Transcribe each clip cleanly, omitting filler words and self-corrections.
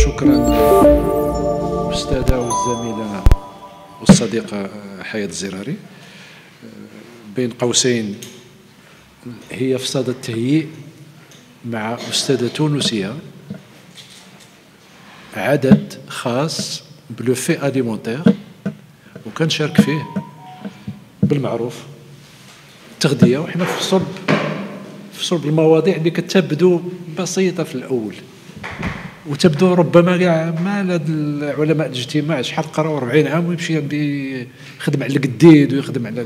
شكرا الأستاذة والزميلة والصديقة حياة الزراري. بين قوسين هي في صدد التهيئ مع أستاذة تونسية عدد خاص بلو في أليمونتير، وكنشارك فيه بالمعروف التغذية، وحنا في صلب المواضيع اللي كتبدو بسيطة في الأول وتبدو ربما كاع ما علماء الاجتماع شحال قراو 40 عام ويمشي يخدم على القديد ويخدم على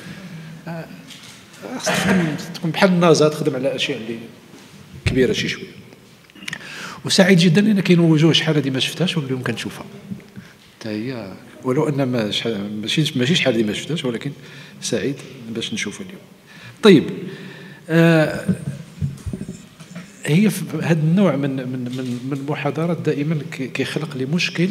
تكون بحال النازا، تخدم على اشياء اللي كبيره شي شويه. وسعيد جدا ان كاين وجوه شحال هذه ما شفتهاش واليوم كنشوفها حتى هي، ولو ان ماشي شحال هذه ما شفتهاش، ولكن سعيد باش نشوفها اليوم. طيب، هي في هذا النوع من المحاضرات دائما كيخلق لي مشكل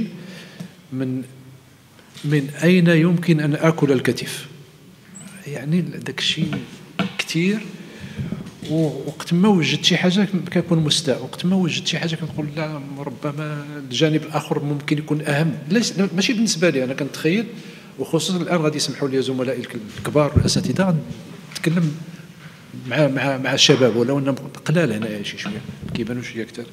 من اين يمكن ان اكل الكتف. يعني داك الشيء كثير، وقت ما وجدت شي حاجه كنكون مستاء، وقت ما وجدت شي حاجه كنقول لا ربما الجانب الاخر ممكن يكون اهم. ماشي بالنسبه لي انا، كنتخيل، وخصوصا الان غادي يسمحوا لي زملائي الكبار والاساتذه نتكلم مع الشباب، ولو ان قلال هنايا شي شويه كيبانوا شويه اكثر.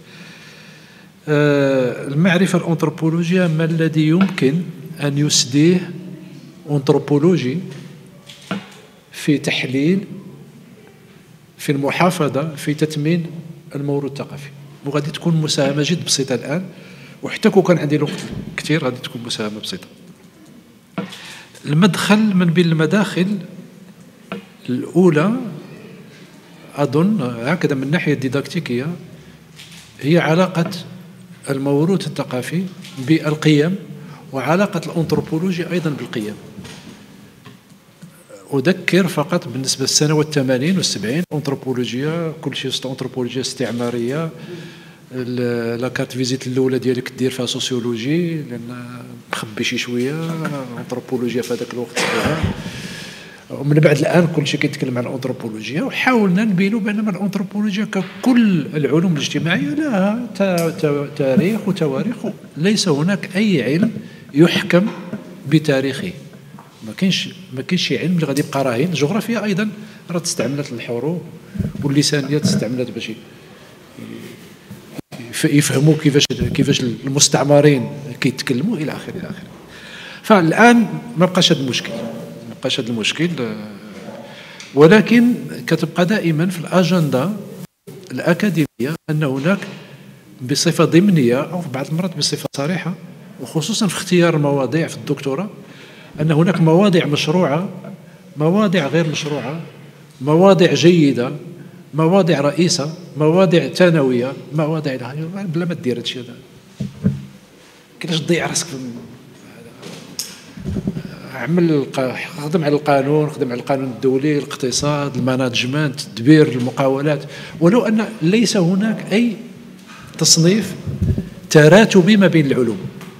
المعرفه الانثروبولوجيه ما الذي يمكن ان يسديه انثروبولوجي في تحليل، في المحافظه، في تثمين الموروث الثقافي. وغادي تكون مساهمه جد بسيطه الان، وحتى كون كان عندي الوقت كثير غادي تكون مساهمه بسيطه. المدخل من بين المداخل الاولى أظن هكذا من الناحية الديداكتيكية هي علاقة الموروث الثقافي بالقيم، وعلاقة الأنثروبولوجيا أيضا بالقيم. أذكر فقط بالنسبة للسنوات 80 و 70 أنثروبولوجيا كل شيء أنثروبولوجيا استعمارية. لاكارت فيزيت الأولى ديالي كدير فيها سوسيولوجي لأن مخبي شي شوية، أنثروبولوجيا في هذاك الوقت فيها. ومن بعد الان كل شيء كيتكلم عن الانثروبولوجيا، وحاولنا نبينوا بان الانثروبولوجيا ككل العلوم الاجتماعيه لها تاريخ وتواريخ، ليس هناك اي علم يحكم بتاريخه. ما كاينش شي علم اللي غادي يبقى راهن. الجغرافيا ايضا راه تستعملت للحروب، واللسانيه تستعملت باش يفهموا كيفاش المستعمرين كيتكلموا الى اخره الى اخره. فالان ما بقاش هذا المشكل، ولكن كتبقى دائما في الأجندة الأكاديمية أن هناك بصفة ضمنية أو في بعض المرات بصفة صريحة، وخصوصا في اختيار المواضيع في الدكتوراه، أن هناك مواضيع مشروعة، مواضيع غير مشروعة، مواضيع جيدة، مواضيع رئيسة، مواضيع ثانوية، مواضيع بلا ما دير هادشي هذا. كيفاش تضيع راسك خدم على القانون، خدم على القانون الدولي، الاقتصاد، المانجمنت، تدبير المقاولات، ولو أن ليس هناك أي تصنيف تراتبي ما بين العلوم.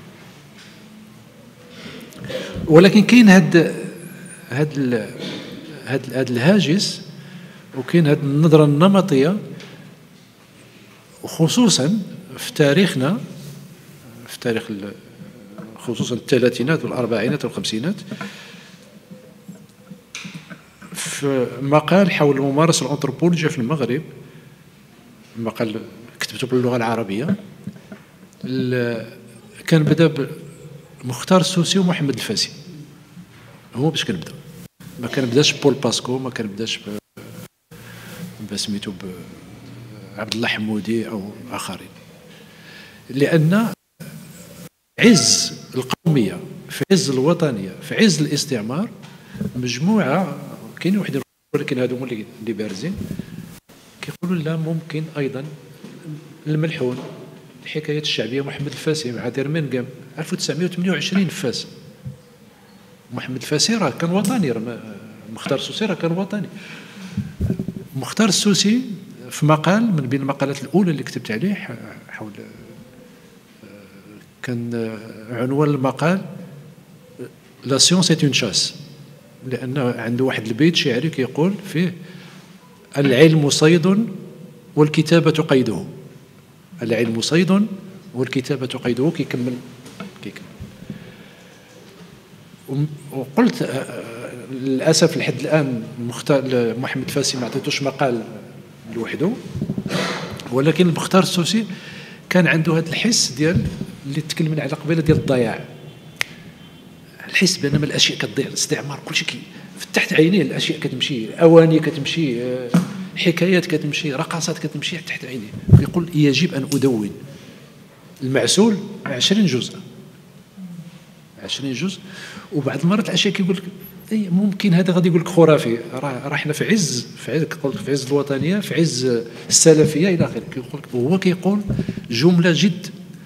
ولكن كاين هاد الهاجس، وكاين هاد النظرة النمطية، وخصوصا في تاريخنا، في تاريخ خصوصا الثلاثينات والأربعينات والخمسينات. في مقال حول ممارسة الأنثروبولوجيا في المغرب، مقال كتبته باللغة العربية، كان بدأ مختار السوسي ومحمد الفاسي. هو باش كنبدا، ما كنبداش بول باسكو، ما كنبداش بسميتو عبد الله حمودي أو آخرين، لأن عز القومية، في عز الوطنية، في عز الاستعمار، مجموعة كاين واحد، ولكن هادو هما اللي بارزين كيقولوا لا ممكن أيضا الملحون، الحكايات الشعبية. محمد الفاسي مع ديرمنغام 1928 فاس. محمد الفاسي راه كان وطني، مختار السوسي راه كان وطني. مختار السوسي في مقال من بين المقالات الأولى اللي كتبت عليه حول، كان عنوان المقال لا سيونس ايت اون شاس، لأن عنده واحد البيت شعري كيقول فيه العلم صيد والكتابة قيده. العلم صيد والكتابة قيده كيكمل. وقلت للاسف لحد الان محمد فاسي ما عطيتوش مقال لوحده، ولكن المختار السوسي كان عنده هذا الحس ديال اللي تكلمنا على قبيله ديال الضياع، الحس بان الاشياء كتضيع، الاستعمار كلشي فتحت عينيه، الاشياء كتمشي، اواني كتمشي، حكايات كتمشي، رقصات كتمشي تحت عينيه. يقول يجب ان ادون المعسول 20 جزء 20 جزء. وبعض المرات الاشياء كيقول لك ممكن هذا غادي يقول لك خرافي، راه حنا في عز الوطنيه، في عز السلفيه الى اخره. كيقول لك هو كيقول جمله جد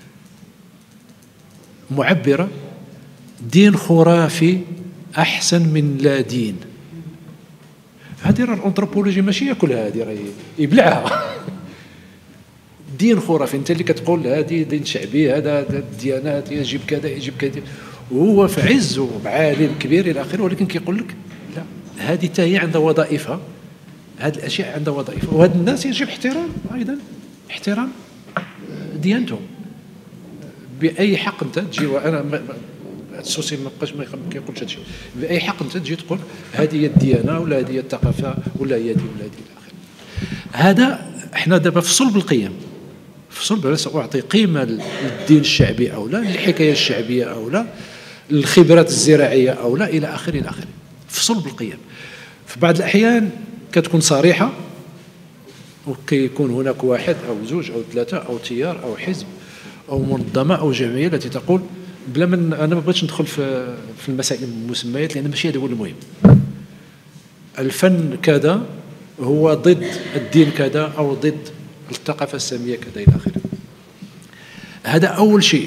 معبره: دين خرافي احسن من لا دين. هذه راه الانثروبولوجي ماشي ياكلها، هذه راه يبلعها. دين خرافي، انت اللي كتقول هذه دين شعبي، هذا الديانات يجب كذا يجب كذا، وهو في عز وعالم كبير الى اخره، ولكن كيقول لك لا، هذه حتى هي عندها وظائفها، هذه الاشياء عندها وظائفها، وهاد الناس يجب احترام ايضا، احترام ديانتهم باي حق. انت تجي، وانا السوسي ما بقاش ما كيقولش هادشي، باي حق انت تجي تقول هذه هي الديانه ولا هذه هي الثقافه ولا هي دي ولا دي الى اخره. هذا احنا دابا في صلب القيم، في صلب سأعطي قيمه للدين الشعبي او لا، للحكايه الشعبيه او لا، الخبرات الزراعيه او لا الى اخره الى اخره، في صلب القيم. في بعض الاحيان كتكون صريحه، وكيكون هناك واحد او زوج او ثلاثه او تيار او حزب او منظمه او جمعيه التي تقول بلا من. انا ما بغيتش ندخل في المسائل المسميات لان ماشي هذا هو المهم. الفن كذا هو ضد الدين كذا او ضد الثقافه الساميه كذا الى اخره. هذا اول شيء،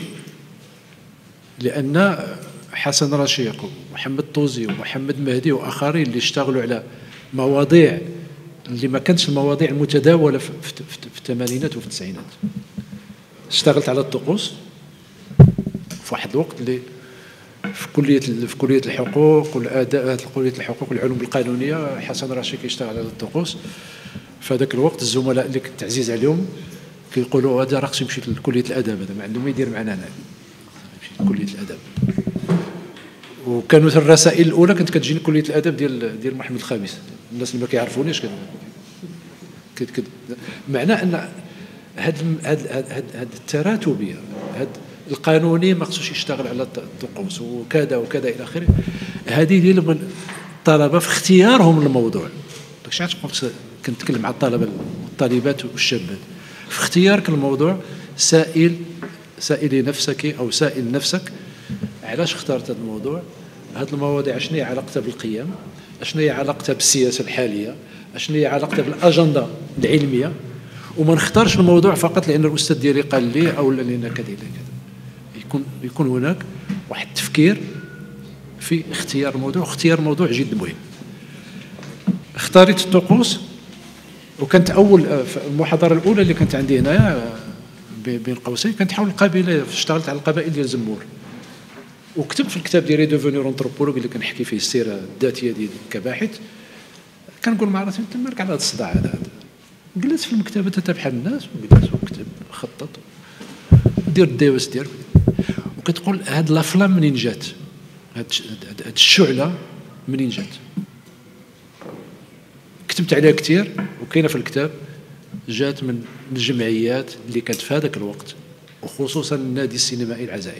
لان حسن رشيق ومحمد طوزي ومحمد مهدي واخرين اللي اشتغلوا على مواضيع اللي ما كانتش المواضيع المتداوله في الثمانينات وفي التسعينات. اشتغلت على الطقوس في واحد الوقت اللي في كليه الحقوق والاداء، كليه الحقوق والعلوم القانونيه، حسن رشيق يشتغل على الطقوس. في هذاك الوقت الزملاء اللي كنت عزيز عليهم كيقولوا هذا راه خصو يمشي لكليه الاداب، هذا ما عنده ما يدير معنا هنا، يمشي لكليه الاداب. وكانوا الرسائل الاولى كانت كتجيني كليه الاداب ديال محمد الخامس. الناس اللي ما كيعرفونيش كده معناه ان هاد التراتبيه، هاد القانوني ما خصوش يشتغل على الطقوس وكذا وكذا الى اخره. هذه ديال الطلبه في اختيارهم للموضوع. داكشي علاش قلت كنتكلم مع الطلبه والطالبات والشابات في اختيارك الموضوع. سائلي نفسك او سائل نفسك علاش اخترت هذا الموضوع. هذه المواضيع شنو هي علاقتها بالقيم، شنو هي علاقتها بالسياسه الحاليه، شنو هي علاقتها بالاجنده العلميه. وما نختارش الموضوع فقط لان الاستاذ ديالي قال لي او لان كذا كذا. يكون هناك واحد التفكير في اختيار الموضوع، واختيار الموضوع جد مهم. اختاريت الطقوس، وكانت اول المحاضره الاولى اللي كانت عندي هنايا بين قوسين كانت حول القبيله، اشتغلت على القبائل ديال زمور، وكتبت في الكتاب ديالي دوفونير انثروبولوج اللي كنحكي فيه السيره الذاتيه ديالي كباحث. كنقول مع راسي انت مالك على هذا الصداع هذا، جلس في المكتبه انت بحال الناس، وجلس وكتب خطط دير الدواس ديالك، وكتقول هاد لافلام منين جات، هاد الشعله منين جات. كتبت عليها كثير وكاينه في الكتاب. جات من الجمعيات اللي كانت في هذاك الوقت، وخصوصا النادي السينمائي العزائم.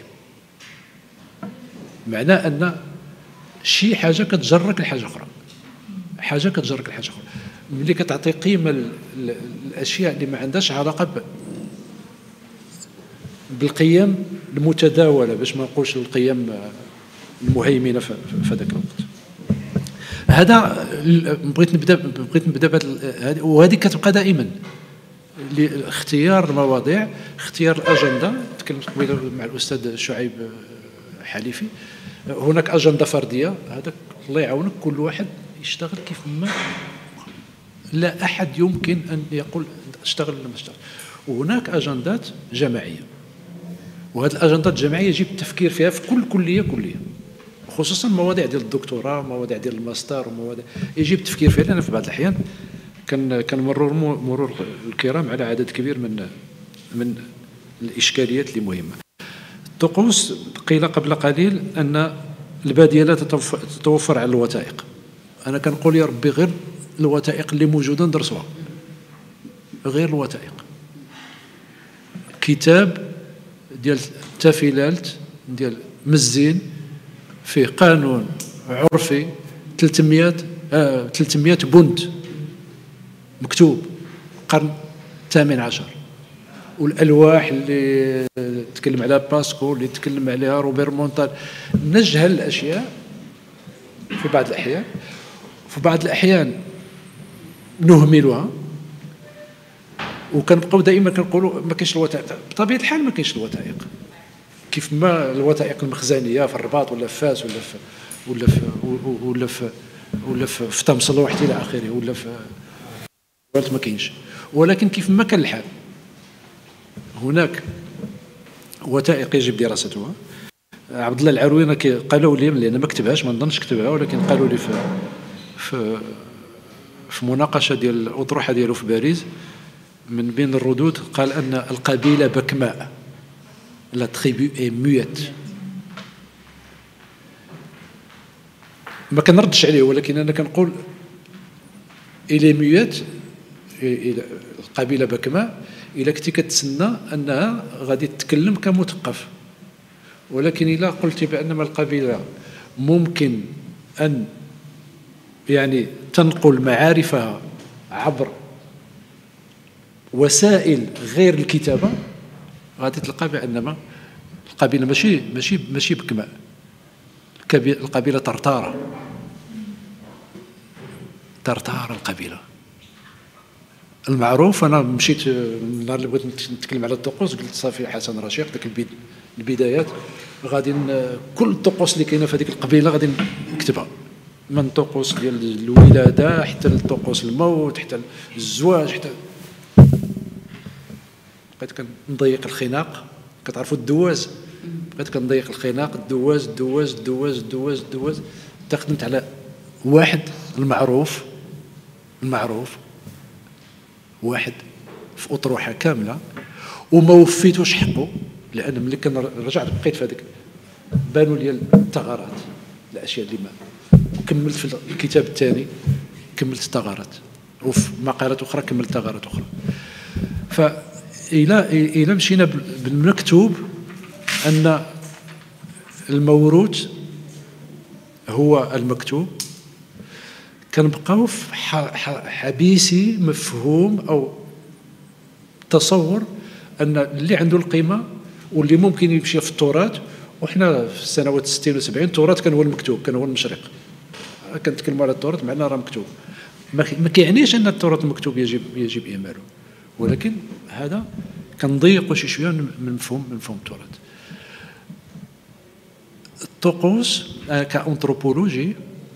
معناه ان شي حاجه كتجرك لحاجه اخرى، حاجه كتجرك لحاجه اخرى. ملي كتعطي قيمه الاشياء اللي ما عندهاش علاقه بالقيم المتداوله، باش ما نقولش القيم المهيمنه في هذاك الوقت. هذا بغيت نبدا بهذه، وهذه كتبقى دائما لاختيار المواضيع، اختيار الاجنده. تكلمت قبيله مع الاستاذ شعيب حليفي، هناك اجنده فرديه، هذاك الله يعاونك كل واحد يشتغل كيف ما، لا احد يمكن ان يقول اشتغل ولا ما اشتغل. وهناك اجندات جماعيه، وهذه الاجندات الجماعيه يجب التفكير فيها في كل كليه، خصوصا مواضيع ديال الدكتوراه، مواضيع ديال الماستر، ومواضيع يجب التفكير فيها. لان في بعض الاحيان كان مرور الكرام على عدد كبير من الإشكاليات اللي مهمة. الطقوس قيل قبل قليل أن البادية لا تتوفر على الوثائق. أنا كنقول يا ربي غير الوثائق اللي موجودة ندرسوها، غير الوثائق. كتاب ديال تافيلالت ديال مزين فيه قانون عرفي 300 بند مكتوب القرن الثامن عشر، والألواح اللي تكلم عليها باسكو، اللي تكلم عليها روبير مونتال. نجهل الأشياء في بعض الأحيان، في بعض الأحيان نهملها، وكنبقاو دائما كنقولوا ما كاينش الوثائق. بطبيعة الحال ما كاينش الوثائق، كيف ما الوثائق المخزنية في الرباط ولا في فاس ولا في تمصلوح إلى آخره، ولا في ما كاينش. ولكن كيف ما كان الحال هناك وثائق يجب دراستها. عبد الله العروينة قالوا لي، لأن ما كتبهاش، ما نظنش كتبها، ولكن قالوا لي في مناقشة ديال الأطروحة ديالو في باريس، من بين الردود قال أن القبيلة بكماء، لا تريبو اي مويت. ما كنردش عليه، ولكن أنا كنقول إلي مويت، القبيلة بكماء إلا كنتي كتسنى أنها غادي تتكلم كمثقف. ولكن إلا قلت بأن القبيلة ممكن أن يعني تنقل معارفها عبر وسائل غير الكتابة، غادي تلقى بأن القبيلة ماشي بكماء، القبيلة طرطارة القبيلة. المعروف، أنا مشيت النهار اللي بغيت نتكلم على الطقوس قلت صافي حسن رشيق ديك البدايات، غادي كل الطقوس اللي كاينه في هذيك القبيله غادي نكتبها، من طقوس ديال الولاده حتى لطقوس الموت، حتى الزواج، حتى بقيت كنضيق الخناق. كتعرفوا الدواز، بقيت كنضيق الخناق، الدواز تخدمت على واحد المعروف واحد في أطروحة كاملة، وما وفيتوش حقه، لأن ملي رجعت بقيت في هذيك بانوا لي الثغرات، الأشياء اللي ما كملت في الكتاب الثاني، كملت ثغرات، وفي مقالات أخرى كملت ثغرات أخرى. فإلى مشينا بالمكتوب أن الموروث هو المكتوب، كنبقاو في حبيسي مفهوم أو تصور أن اللي عنده القيمة واللي ممكن يمشي في التراث. وحنا في السنوات 60 و70 التراث كان هو المكتوب، كان هو المشرق. كنتكلموا على التراث معنا راه مكتوب، ما كيعنيش أن التراث المكتوب يجب إهماله، ولكن هذا كنضيقوا شي شويه من مفهوم التراث. الطقوس كأنثروبولوجي،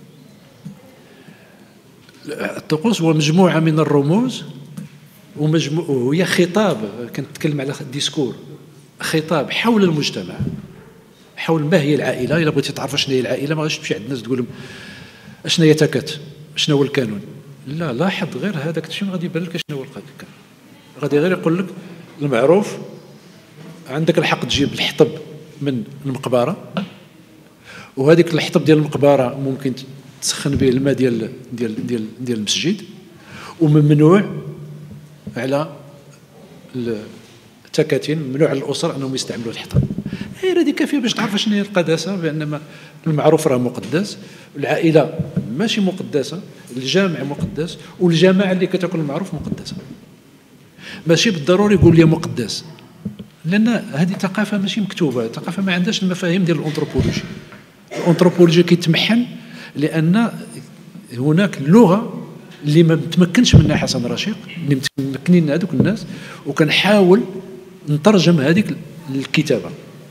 الطقوس هو مجموعة من الرموز وهي خطاب، كنتكلم على ديسكور، خطاب حول المجتمع، حول ما هي العائلة. إلا بغيتي تعرف شنو هي العائلة ما غاديش تمشي عند الناس تقول لهم شنو هي تكات، شنو هو القانون. لا، لاحظ غير هذاك الشيء غادي يبان لك شنو هو القانون. غادي غير يقول لك المعروف عندك الحق تجيب الحطب من المقبرة، وهذيك الحطب ديال المقبرة ممكن تسخن به الماء ديال المسجد، وممنوع على التكاتين، ممنوع على الأسر أنهم يستعملوا الحطب. هذه كافية باش تعرف شنو هي القداسة، بأن المعروف راه مقدس، العائلة ماشي مقدسة، الجامع مقدس، والجماعة اللي كتاكل المعروف مقدسة. ماشي بالضروري يقول لي مقدس، لأن هذه ثقافة ماشي مكتوبة، ثقافة ما عندهاش المفاهيم ديال الأنثروبولوجي. الأنثروبولوجي كيتمحن لأن هناك لغة اللي ما متمكنش منها حسن رشيق، اللي متمكنين هذوك الناس، وكنحاول نترجم هذيك الكتابة.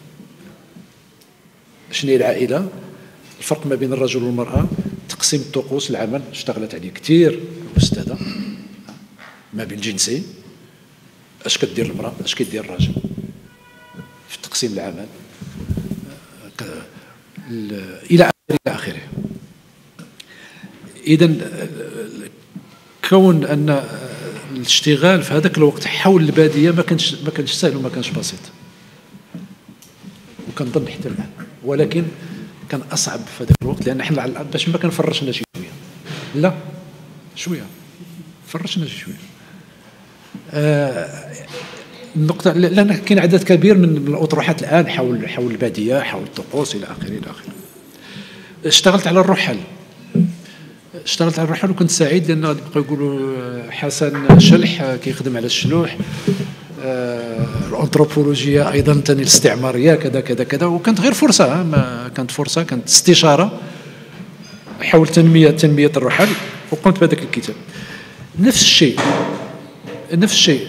شنو هي العائلة، الفرق ما بين الرجل والمرأة، تقسيم الطقوس، العمل اشتغلت عليه كثير الأستاذة، ما بين الجنسين، اش كدير المرأة، اش كيدير الراجل في تقسيم العمل، إلى آخره. إذن كون أن الاشتغال في هذاك الوقت حول الباديه ما كانش سهل وما كانش بسيط، وكنظن حتى الان، ولكن كان اصعب في هذاك الوقت، لان حنا باش ما كنفرشنا شي شويه، لا شويه فرشنا شي شويه. النقطه لان كاين عدد كبير من الاطروحات الان حول الباديه، حول الطقوس الى اخره الى اخره. اشتغلت على الرحل، وكنت سعيد لان غادي يبقاو يقولوا حسن شلح كيخدم على الشلوح، الانثروبولوجيا ايضا ثاني الاستعماريه كذا كذا كذا، وكانت غير فرصه، ما كانت فرصه، كانت استشاره حول تنميه الرحل، وقمت بهذاك الكتاب. نفس الشيء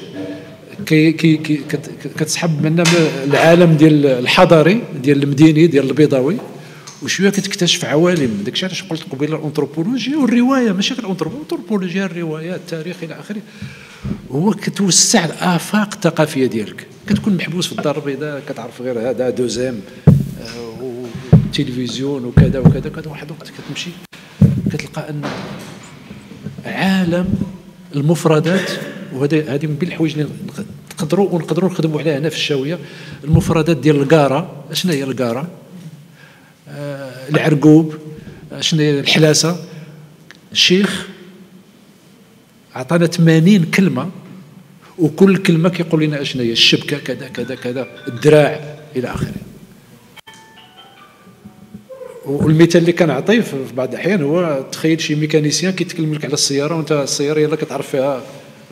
كتسحب منا العالم ديال الحضاري، ديال المديني، ديال البيضاوي، وشويه كتكتشف عوالم. داكشي علاش قلت قبيله الانثروبولوجيا والروايه، ماشي غير الانثروبولوجيا، الروايه، التاريخ الى اخره. هو كتوسع الافاق الثقافيه ديالك، كتكون محبوس في الدار البيضاء، كتعرف غير هذا دوزام والتلفزيون وكذا وكذا كذا. واحد الوقت كتمشي كتلقى ان عالم المفردات، وهذه من بين الحوايج اللي نقدروا نخدموا عليها هنا في الشاويه. المفردات ديال الكاره، شنو هي الكاره؟ العرقوب، شنو هي الحلاسه؟ الشيخ عطانا 80 كلمه، وكل كلمه كيقول لنا اشنو هي الشبكه كذا كذا كذا، الدراع الى اخره. والمثال اللي كنعطيه في بعض الاحيان هو تخيل شي ميكانيسيان كيتكلم لك على السياره، وانت السياره يلاه كتعرف فيها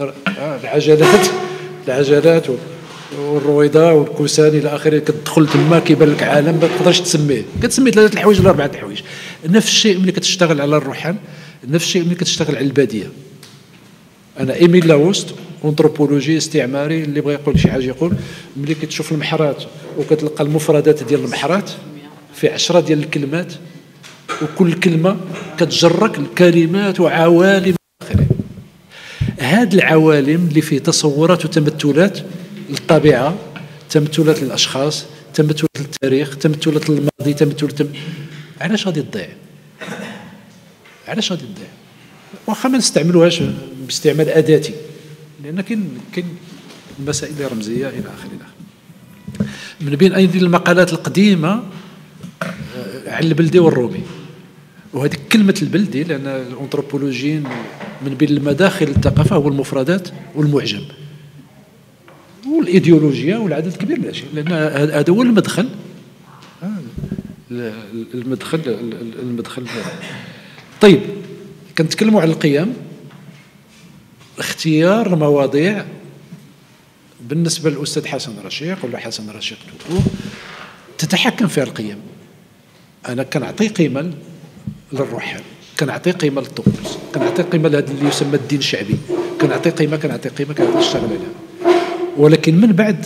العجلات والرويضه والكوسان الى اخره، كتدخل تما كيبان لك عالم ما تقدرش تسميه، كتسمي 3 الحوايج ولا 4 الحوايج. نفس الشيء ملي كتشتغل على الرحل، نفس الشيء ملي كتشتغل على الباديه. انا ايميل لاوست انثروبولوجي استعماري، اللي بغى يقول شي حاجه يقول. ملي كتشوف المحرات وكتلقى المفردات ديال المحرات في 10 ديال الكلمات، وكل كلمه كتجرك الكلمات وعوالم اخره. هاد العوالم اللي فيه تصورات وتمثلات للطبيعه، تمثلات للاشخاص، تمثلات للتاريخ، تمثلات للماضي، علاش غادي تضيع؟ واخا ما نستعملوهاش باستعمال اداتي، لان كاين المسائل رمزيه الى اخره. من بين ايدي المقالات القديمه على البلدي والرومي، وهذه كلمه البلدي لان الانثروبولوجيين من بين المداخل الثقافه هو المفردات والمعجم والايديولوجيا والعدد الكبير من الاشياء، لان هذا هو المدخل. المدخل. طيب، كنتكلموا على القيم. اختيار المواضيع بالنسبه للاستاذ حسن رشيق ولا حسن رشيق تتحكم فيها القيم. انا كنعطي قيمه للرحل، كنعطي قيمه للطقوس، كنعطي قيمه لهذا اللي يسمى الدين الشعبي، كنعطي قيمه كنشتغل عليها. ولكن من بعد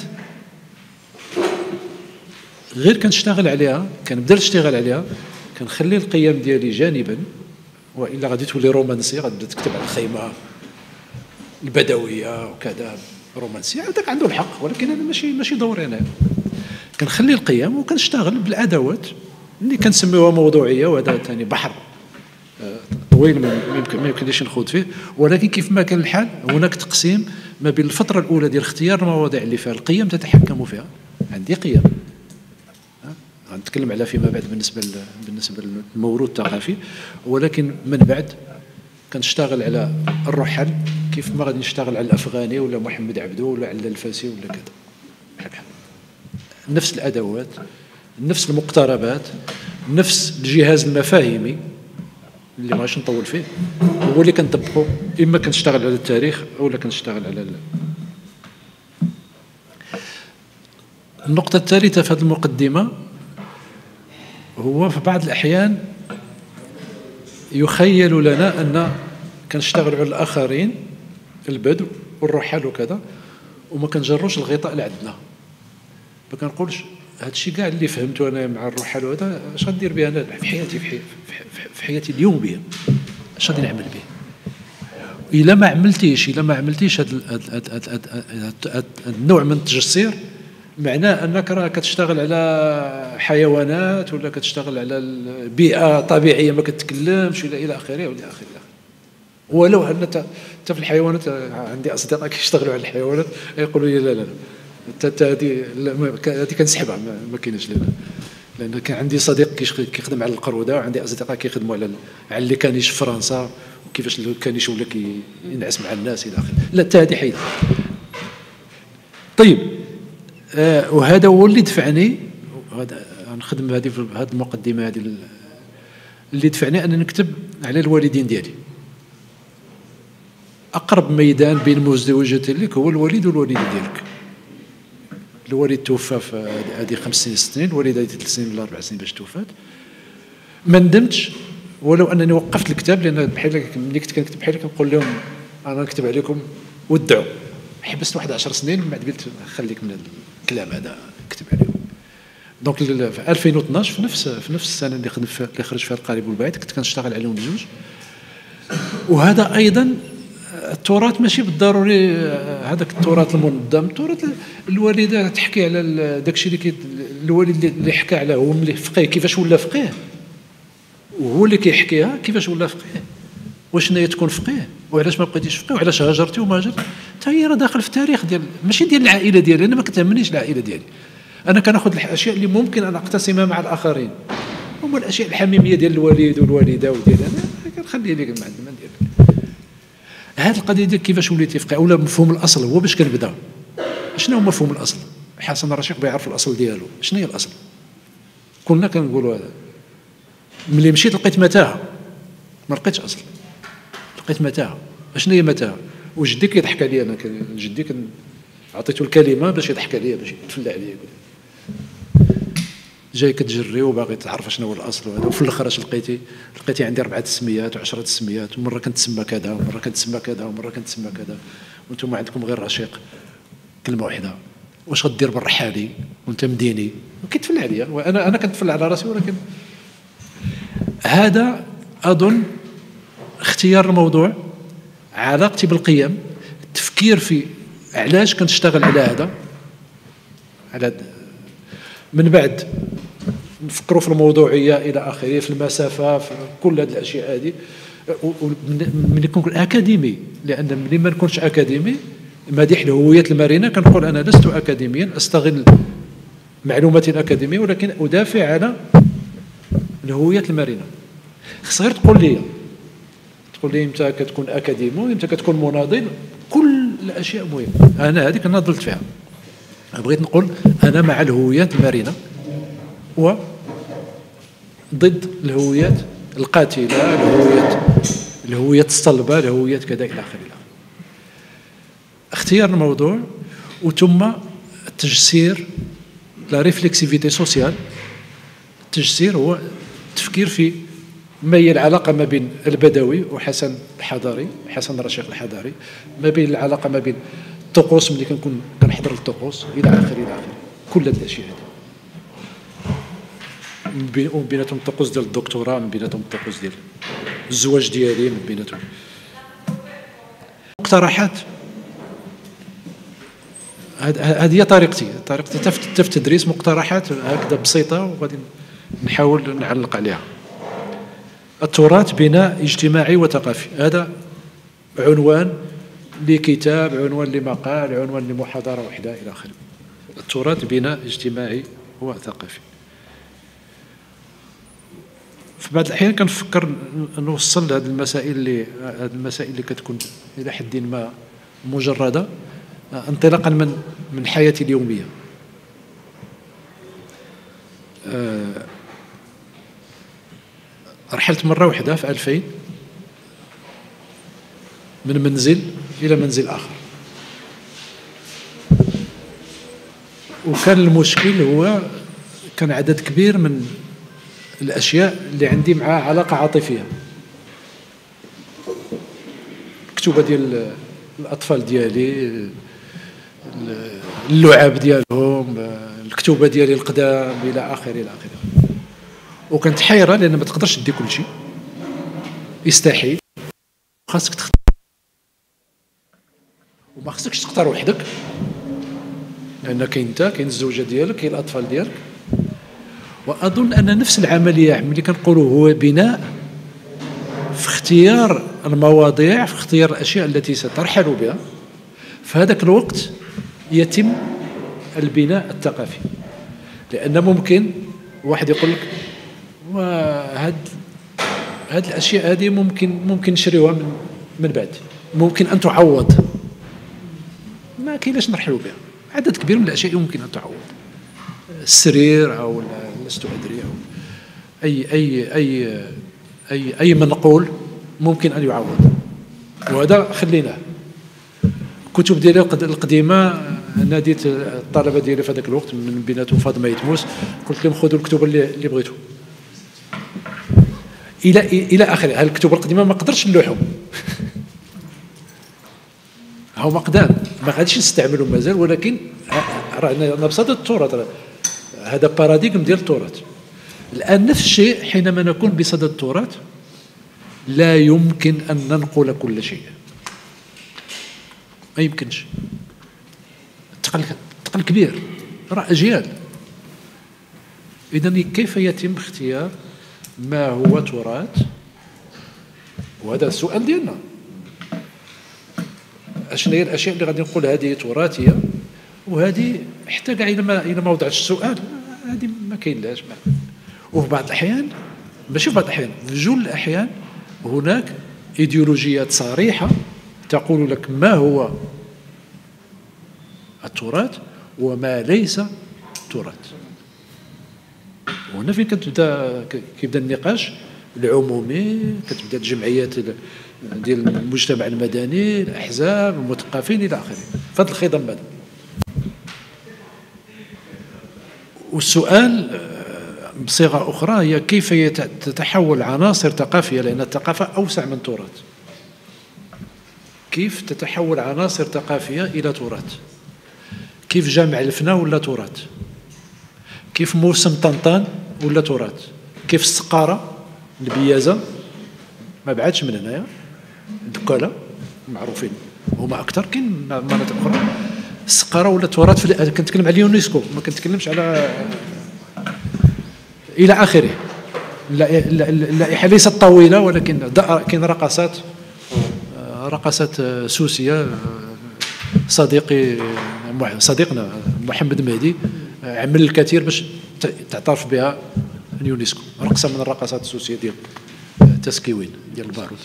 غير كنشتغل عليها، كنبدا نشتغل عليها، كنخلي القيم ديالي جانبا، والا غادي تولي رومانسي، غادي تكتب على الخيمه البدويه وكذا رومانسيه، هذاك عنده الحق، ولكن انا ماشي دوري انا. كنخلي القيم وكنشتغل بالادوات اللي كنسميوها موضوعيه، وهذا ثاني بحر طويل ما يمكنليش نخوض فيه. ولكن كيف ما كان الحال، هناك تقسيم ما بين الفتره الاولى ديال اختيار المواضيع اللي فيها القيم تتحكم فيها. عندي قيم غنتكلم عليها فيما بعد بالنسبه للموروث الثقافي، ولكن من بعد كنشتغل على الرحل كيف ما غادي نشتغل على الافغاني ولا محمد عبدو ولا على الفاسي ولا كذا، بحال نفس الادوات، نفس المقتربات، نفس الجهاز المفاهيمي اللي ماغاديش نطول فيه، هو اللي كنطبقو. اما كنشتغل على التاريخ اولا كنشتغل على النقطه الثالثه في هذه المقدمه. هو في بعض الأحيان يخيل لنا أن كنشتغل على الآخرين، البدو والرحل وكذا، وما كنجروش الغطاء اللي عندنا. ما كنقولش هذا الشيء كاع اللي فهمته أنا مع الرحل وهذا اش غندير به أنا في حياتي، في حياتي اليومية، اش غادي نعمل به. إلا ما عملتيش هذا النوع من التجسير، معناه انك راه كتشتغل على حيوانات ولا كتشتغل على البيئه طبيعيه ما كتكلمش الى اخره والى اخره. ولو ان انت في الحيوانات، عندي اصدقاء كيشتغلوا على الحيوانات يقولوا لي لا لا لا هذه كنسحبها، ما كاينش لان كان عندي صديق كيخدم على القروده، وعندي اصدقاء كيخدموا على اللي كانيش في فرنسا، وكيفاش كانيش ولا كينعس مع الناس الى اخره. لا حتى هذه حيدها. طيب وهذا هو اللي دفعني، نخدم هذه المقدمه هذه اللي دفعني ان نكتب على الوالدين ديالي. اقرب ميدان بين مزدوجتين لك هو الوالد والوالده ديالك. الوالد توفى في هذه 5 سنين، الوالده هذه 3 سنين ولا 4 سنين باش توفات. ما ندمتش ولو انني وقفت الكتاب، لان بحال ملي كنت كنكتب بحال كنقول لهم انا نكتب عليكم ودعوا. حبست واحد 10 سنين من بعد قلت خليك من الكلام هذا، نكتب عليهم. دونك في 2012 في نفس السنه اللي خرج فيها القريب والبعيد كنت كنشتغل عليهم بجوج. وهذا ايضا التراث ماشي بالضروري هذاك التراث المنظم، التراث الوالده تحكي على داك الشيء الوالد اللي حكى على هو ملي فقيه كيفاش ولا فقيه، وهو اللي كيحكيها كيفاش ولا فقيه، واش هي تكون فقيه وعلاش ما بقيتيش فقيه وعلاش هاجرتي وما هاجرتي. حتى هي راه داخل في التاريخ ديال ماشي ديال العائله ديالي، انا ما كتهمنيش العائله ديالي، انا كناخذ الاشياء اللي ممكن ان اقتسمها مع الاخرين، هما الاشياء الحميميه ديال الوالد والوالده وديال انا كنخلي لك ما ندير. هذه القضيه ديال كيفاش وليتي فقيه ولا مفهوم الاصل هو باش كنبدا. شنو هو مفهوم الاصل؟ حسن الرشيق بيعرف الاصل ديالو. شنو هي الاصل؟ كنا كنقولوا هذا. ملي مشيت لقيت متاهه، ما لقيتش اصل، لقيت متاهه. شنو هي متاهه؟ وجدي كيضحك عليا، انا جدي عطيته الكلمه باش يضحك عليا، باش يتفلى عليا، يقول جاي كتجري وباغي تعرف شنو هو الاصل وهذا. وفي الاخر اش لقيتي عندي 4 تسميات و10 تسميات، ومره كنتسمى كذا ومره كنتسمى كذا ومره كنتسمى كذا، وانتم عندكم غير رشيق كلمه واحده. واش غدير بالرحالي وانت مديني؟ وكيتفل عليا، وانا كنتفل على راسي. ولكن هذا اظن اختيار الموضوع، علاقتي بالقيم، التفكير في علاش كنشتغل على هذا، على من بعد نفكروا في الموضوعيه الى اخره، في المسافه، في كل هذه الاشياء هذه. ملي كنكون اكاديمي، لان ملي ما نكونش اكاديمي، مديح الهويات المرنه، كنقول انا لست اكاديميا استغل معلوماتي الاكاديميه، ولكن ادافع على الهويات المرنه. خص غير تقول لي امتى كتكون اكاديمي وامتى كتكون مناضل، كل الاشياء مهمه. انا هذيك ناضلت فيها، بغيت نقول انا مع الهويات المرنه وضد الهويات القاتله، الهويات الصلبه، الهويات كذا الى اخره. اختيار الموضوع وثم التجسير، لا ريفلكسيفيتي سوسيال. التجسير هو التفكير في ما هي العلاقه ما بين البدوي وحسن الرشيق الحضاري، ما بين العلاقه ما بين الطقوس ملي كنكون كنحضر الطقوس الى اخره كل هذه الاشياء هذه، من بيناتهم الطقوس ديال الدكتوراه، من بيناتهم الطقوس ديال الزواج ديالي، من بيناتهم مقترحات. هذه هي طريقتي في التدريس، مقترحات هكذا بسيطه وغادي نحاول نعلق عليها. التراث بناء اجتماعي وثقافي، هذا عنوان لكتاب، عنوان لمقال، عنوان لمحاضره واحده الى اخره. التراث بناء اجتماعي وثقافي. في بعض الاحيان كنفكر نوصل هذه المسائل اللي كتكون الى حد ما مجرده انطلاقا من حياتي اليوميه. رحلت مره واحده في 2000 من منزل الى منزل اخر، وكان المشكل هو كان عدد كبير من الاشياء اللي عندي معها علاقه عاطفيه. الكتوبه ديال الاطفال ديالي، اللعب ديالهم، الكتوبه ديالي القدام الى اخره. وكانت حيره لان ما تقدرش تدي كل شيء، يستحيل، خاصك تختار، وما خاصكش تختار وحدك، لان كاين انت، كاين الزوجه ديالك، كاين الاطفال ديالك. واظن ان نفس العمليه ملي كنقولوا هو بناء في اختيار المواضيع، في اختيار الأشياء التي سترحل بها. في هذاك الوقت يتم البناء الثقافي، لأن ممكن واحد يقول لك هاد الأشياء هذه ممكن نشريوها من بعد، ممكن أن تعوض، ما كاينلاش نرحلوا بها. عدد كبير من الأشياء يمكن أن تعوض، السرير أو لست أدري، أو أي منقول ممكن أن يعوض، وهذا خليناه. الكتب ديالي القديمة ناديت الطلبة ديالي في هذاك الوقت، من بيناتهم فاطمة يتموس، قلت لهم خذوا الكتب اللي بغيتوا إلى آخره. هذه الكتب القديمة ما قدرتش نلوحهم هما قدام، ما غاديش نستعملهم مازال، ولكن رانا بصدد التراث، هذا باراديغم ديال التراث. الآن نفس الشيء حينما نكون بصدد التراث، لا يمكن أن ننقل كل شيء، ما يمكنش، ثقل كبير، راه أجيال. إذن كيف يتم اختيار ما هو تراث؟ وهذا السؤال ديالنا، اشنو هي الاشياء اللي غادي نقول هذه تراثيه، وهذه حتى كاع الا ما وضعتش السؤال هذه ما كاينلاش. وفي بعض الاحيان، ماشي في بعض الاحيان، في جل الاحيان هناك ايديولوجيات صريحه تقول لك ما هو التراث وما ليس تراث. وهنا فين كيبدا النقاش العمومي، كتبدا الجمعيات ديال المجتمع المدني، الاحزاب، المثقفين الى اخره، في هذا الخضم هذا. والسؤال بصيغه اخرى هي كيف تتحول عناصر ثقافيه، لان الثقافه اوسع من تراث. كيف تتحول عناصر ثقافيه الى تراث؟ كيف جامع الفنا ولا تراث؟ كيف موسم طنطان ولا تراث؟ كيف السقاره البيازه، ما بعدش من هنايا، الدكاله معروفين هما اكثر، كاين مناطق اخرى. السقاره ولا تراث، كنتكلم على اليونسكو، ما كنتكلمش على الى اخره. اللائحه ليست طويله، ولكن كاين رقصات سوسيه. صديقنا محمد مهدي عمل الكثير باش تعترف بها اليونسكو، رقصه من الرقصات السوسيه ديال التسكيوين ديال البارود،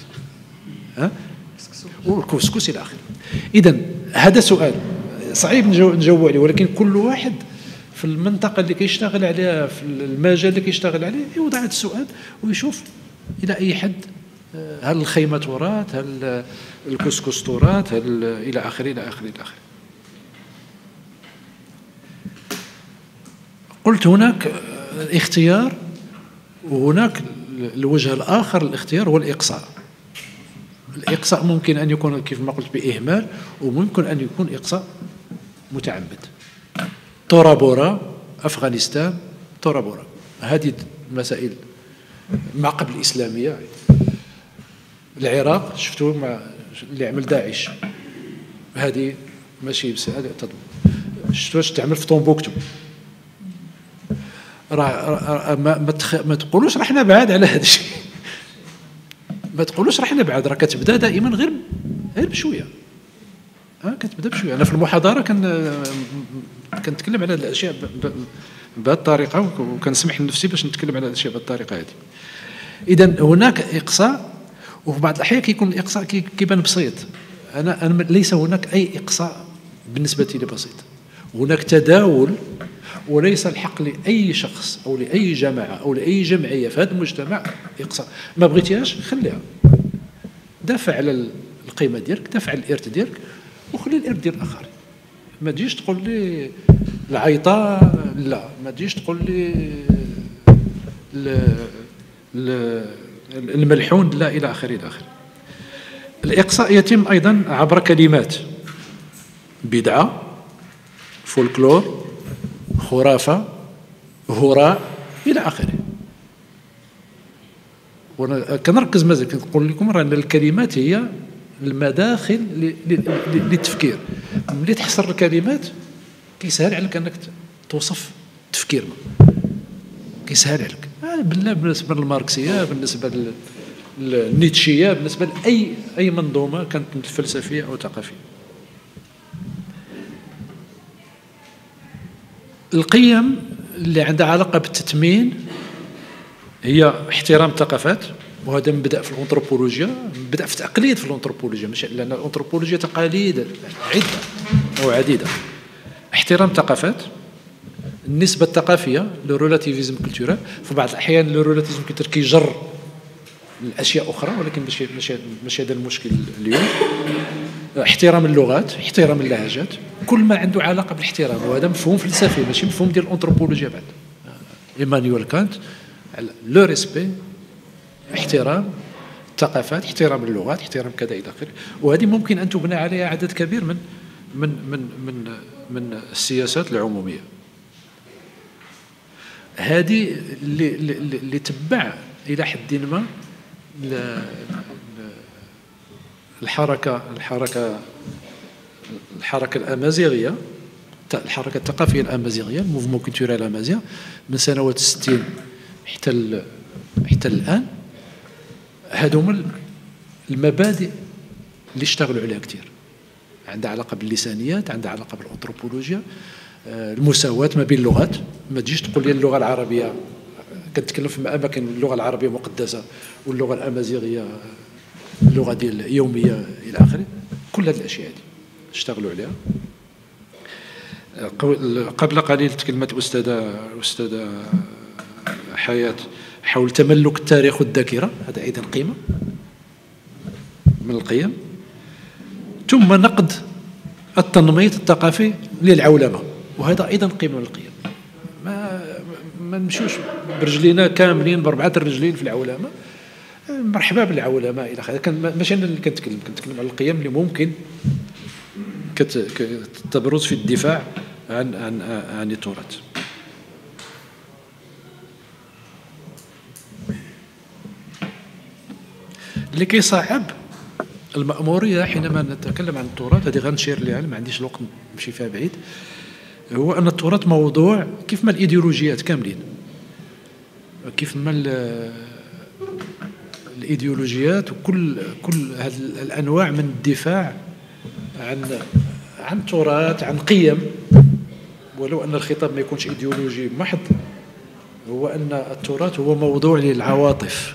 والكسكس الى اخره. اذا هذا سؤال صعيب نجاوب عليه، ولكن كل واحد في المنطقه اللي كيشتغل عليها، في المجال اللي كيشتغل عليه، يوضع هذا السؤال ويشوف الى اي حد هل الخيمه تراث، هل الكسكس تراث، هل الى اخره الى اخره الى اخره. قلت هناك اختيار، وهناك الوجه الآخر للاختيار هو الإقصاء. الإقصاء ممكن أن يكون كيف ما قلت بإهمال، وممكن أن يكون إقصاء متعمد. تورا بورا، أفغانستان، تورا بورا، هذه مسائل ما قبل الإسلامية. العراق شفتوا اللي عمل داعش، هذه ماشي هذه شفتوا واش تعمل في طومبوكتو. ما تقولوش راه حنا بعاد على هذا الشيء، ما تقولوش راه حنا بعاد، راه كتبدا دائما غير بشويه، كتبدا بشويه. انا في المحاضره كنتكلم على هذه الاشياء بهذه الطريقه، وكنسمح لنفسي باش نتكلم على هذه الاشياء بهذه الطريقه هذه. اذا هناك اقصاء، وفي بعض الاحيان كيكون الاقصاء كيبان بسيط. انا ليس هناك اي اقصاء بالنسبه لي بسيط، هناك تداول، وليس الحق لأي شخص أو لأي جماعة أو لأي جمعية في هذا المجتمع إقصاء. ما بغيتيهاش خليها، دافع على القيمة ديالك، دافع على الإرث ديالك، وخلي الإرث ديال الآخرين. ما تجيش تقول لي العيطة، لا، ما تجيش تقول لي الملحون، لا، إلى آخره إلى آخره. الإقصاء يتم أيضا عبر كلمات: بدعة، فولكلور، خرافة، هراء، إلى آخره. وأنا كنركز مازال كنقول لكم أن الكلمات هي المداخل للتفكير. ملي تحصر الكلمات كيسهل عليك أنك توصف تفكيرنا، كيسهل عليك. بالله بالنسبة للماركسية، بالنسبة النيتشيه بالنسبه لاي منظومه كانت فلسفيه او ثقافيه. القيم اللي عندها علاقه بالتثمين هي احترام الثقافات، وهذا مبدا في الانثروبولوجيا، مبدا في تقليد في الانثروبولوجيا، مش لان الانثروبولوجيا تقاليد عده او عديده. احترام الثقافات، النسبه الثقافيه، لو ريلاتيفيزم كولتورال، في بعض الاحيان لو ريلاتيفيزم كولتورال كيجر الاشياء اخرى، ولكن ماشي هذا المشكل اليوم. احترام اللغات، احترام اللهجات، كل ما عنده علاقه بالاحترام، وهذا مفهوم فلسفي ماشي مفهوم ديال الانثروبولوجيا. بعد ايمانويل كانت لو ريسبي، احترام الثقافات، احترام اللغات، احترام كذا الى اخره. وهذه ممكن ان تبنى عليها عدد كبير من السياسات العموميه. هذه اللي تبع الى حد ما الحركه الامازيغيه، الحركه الثقافيه الامازيغيه، الموفمون كولتورال امازيغ، من سنوات 60 حتى الان. هذوما المبادئ اللي اشتغلوا عليها كثير، عندها علاقه باللسانيات، عندها علاقه بالانثروبولوجيا، المساواه ما بين اللغات. ما تجيش تقول لي اللغه العربيه، كنتكلم في اماكن اللغه العربيه مقدسه واللغه الامازيغيه اللغه ديال اليوميه الى اخره. كل هذه الاشياء هذه اشتغلوا عليها. قبل قليل تكلمت الاستاذه حياه حول تملك التاريخ والذاكره، هذا ايضا قيمه من القيم. ثم نقد التنميط الثقافي للعولمه، وهذا ايضا قيمه من القيم. ما نمشوش برجلينا كاملين ب4 الرجلين في العولمه. مرحبا بالعولمه الى اخره. ماشي انا اللي كنتكلم على القيم اللي ممكن تبرز في الدفاع عن التراث. اللي كيصعب المأمورية حينما نتكلم عن التراث، هذه غنشير ليها، ما عنديش الوقت نمشي فيها بعيد، هو أن التراث موضوع كيف ما الإيديولوجيات كاملين، كيف ما الإيديولوجيات وكل هذه الأنواع من الدفاع عن التراث، عن قيم، ولو أن الخطاب ما يكونش إيديولوجي محض، هو أن التراث هو موضوع للعواطف.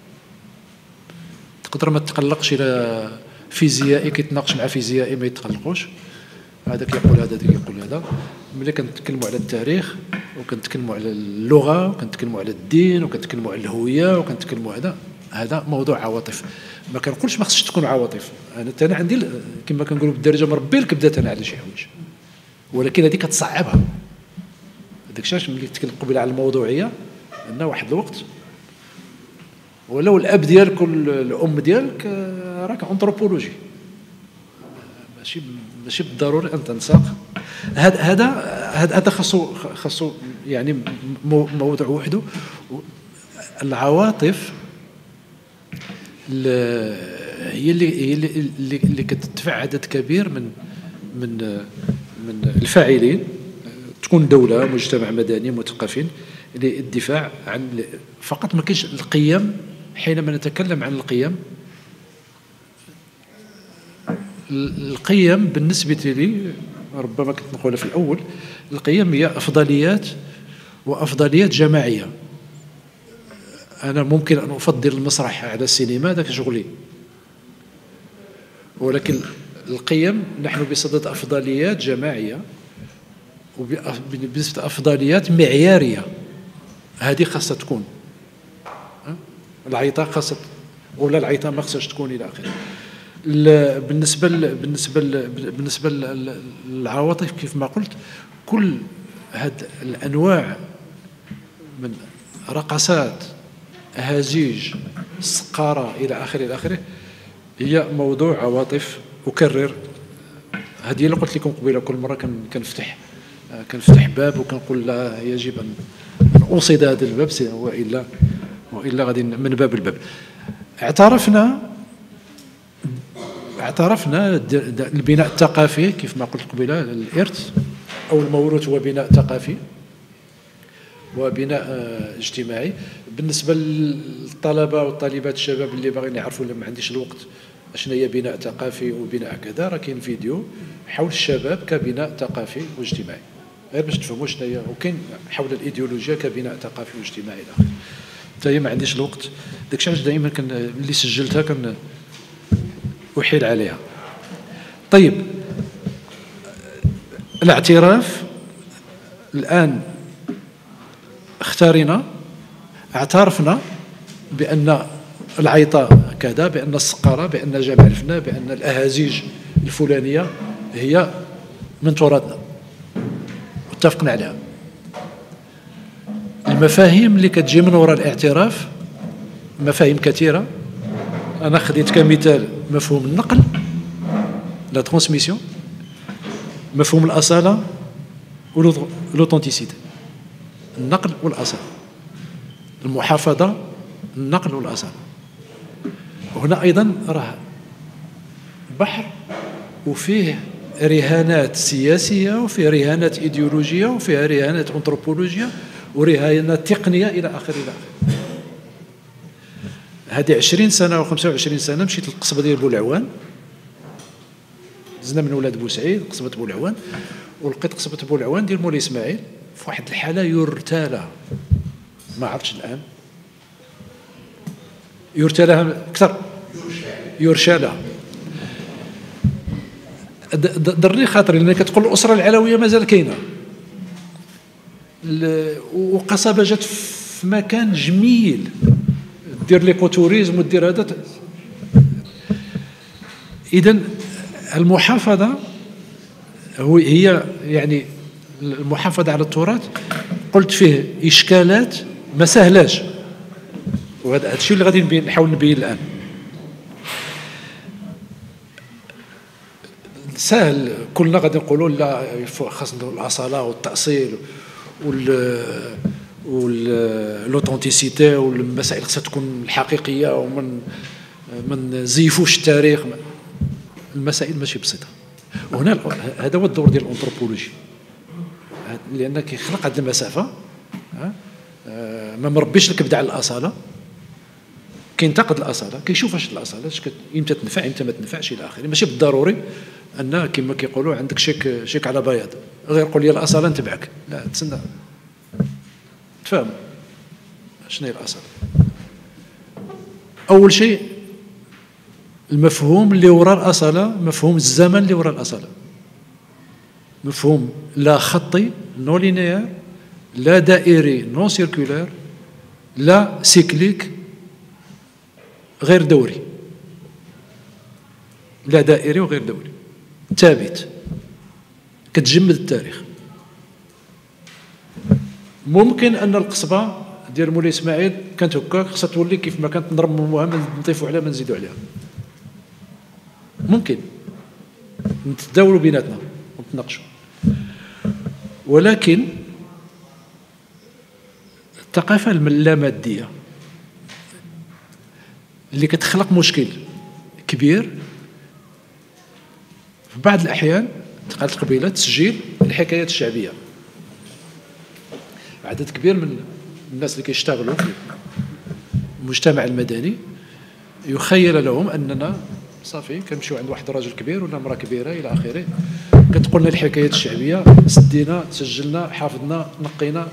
تقدر ما تتقلقش الى فيزيائي كيتناقش مع فيزيائي ما يتقلقوش، هذا كيقول هذا كيقول هذا. ملي كنتكلموا على التاريخ وكنتكلموا على اللغه وكنتكلموا على الدين وكنتكلموا على الهويه وكنتكلموا هذا موضوع عواطف. ما كنقولش ما خصش تكون عواطف، انا عندي كما كنقولوا بالدارجه مربي الكبده انا على شي حوايج، ولكن هذه كتصعبها. هذاك الشيء ملي تكلم قبيله على الموضوعيه، ان واحد الوقت ولو الاب ديالك والام ديالك راك انثروبولوجي، ماشي بالضروري ان تنساق. هذا خاصو يعني موضوع وحده. العواطف هي اللي كتدفع عدد كبير من الفاعلين، تكون دوله، مجتمع مدني، مثقفين، للدفاع عن فقط. ما كاينش القيم. حينما نتكلم عن القيم بالنسبة لي، ربما كنت نقولها في الأول، القيم هي أفضليات وأفضليات جماعية. أنا ممكن أن أفضل المسرح على السينما، هذا شغلي، ولكن القيم نحن بصدد أفضليات جماعية وبنسبة أفضليات معيارية. هذه خاصة تكون العيطة خاصة، ولا العيطة ما خاصهاش تكون إلى آخره. بالنسبة للعواطف كيف ما قلت، كل هذه الأنواع من رقصات، أهازيج، سقارة إلى آخره هي موضوع عواطف. أكرر هذه اللي قلت لكم قبيله، كل مرة كنفتح باب وكنقول لا، يجب أن أوصد هذا الباب، وإلا غادي من باب الباب. اعترفنا البناء الثقافي كيف ما قلت قبيله، الإرث أو الموروث هو بناء ثقافي، وبناء اجتماعي. بالنسبة للطلبة والطالبات الشباب اللي باغيين يعرفوا، ما عنديش الوقت، شنو هي بناء ثقافي وبناء كذا، راه كاين فيديو حول الشباب كبناء ثقافي واجتماعي، غير باش تفهموا شنو هي، وكاين حول الايديولوجيا كبناء ثقافي واجتماعي الى اخره. حتى هي ما عنديش الوقت، داكشي علاش دائما اللي سجلتها احيل عليها. طيب، الاعتراف الان اعترفنا بان العيطاء كذا، بان السقاره، بان جامع الفنا، بان الاهازيج الفلانيه هي من تراثنا، واتفقنا عليها. المفاهيم اللي كتجي من وراء الاعتراف مفاهيم كثيره. انا خديت كمثال مفهوم النقل، لا ترانسميسيون، مفهوم الاصاله ولوثنتيسيتي، النقل والاصاله، المحافظه، النقل والاصاله. وهنا ايضا راه بحر، وفيه رهانات سياسيه، وفيه رهانات ايديولوجيه، وفيه رهانات انثروبولوجيه، ورهانات تقنيه الى اخره الى اخره. هذه 20 سنه او 25 سنه مشيت للقصبه ديال بولعوان، زنا من ولاد بوسعيد، قصبه بولعوان، ولقيت قصبه بولعوان ديال مولاي اسماعيل في واحد الحاله يرتالى، ما عرفتش الان يرتالى اكثر، يرشالى. ضرني خاطري لان كتقول الاسره العلويه مازال كاينه، وقصبه جات في مكان جميل، دير ليكوتوريزم ودير هذا. اذا المحافظه هي يعني المحافظه على التراث، قلت فيه اشكالات ما سهلاش، وهذا الشيء اللي غادي نحاول نبين الان. سهل كلنا غادي نقولوا لا خاصنا الاصاله والتاصيل والأوثنتيسيتي والمسائل خاصها تكون الحقيقيه، ومن ما نزيفوش التاريخ. المسائل ماشي بسيطه، وهنا هذا هو الدور ديال الانثروبولوجي، لان كيخلق هذه المسافه. ما مربيش الكبد على الاصاله، كينتقد الاصاله، كيشوف واش الاصاله امتى تنفع امتى ما تنفعش الى اخره. ماشي بالضروري ان كما كيقولوا عندك شيك على بياض، غير قول لي الاصاله نتبعك، لا، تسنى تفهم شنو هي الاصاله. اول شيء المفهوم اللي وراء الاصاله، مفهوم الزمن اللي وراء الاصاله، مفهوم لا خطي نو لينيير، لا دائري نو سيركولير، لا سيكليك غير دوري، لا دائري وغير دوري، ثابت، كتجمد التاريخ. ممكن ان القصبه ديال مولاي اسماعيل كانت هكاك، خصها تولي كيف ما كانت نرمموها، نضيفوا عليها، ما نزيدوا عليها. ممكن نتداولوا بيناتنا ونتناقشوا، ولكن الثقافه اللاماديه اللي كتخلق مشكل كبير في بعض الاحيان. قالت قبيله تسجيل الحكايات الشعبيه، عدد كبير من الناس اللي كيشتغلوا في المجتمع المدني يخيل لهم اننا صافي كنمشيو عند واحد الرجل كبير ولا امراه كبيره الى اخره، كتقول لنا الحكايات الشعبيه، سدينا، سجلنا، حافظنا، نقينا.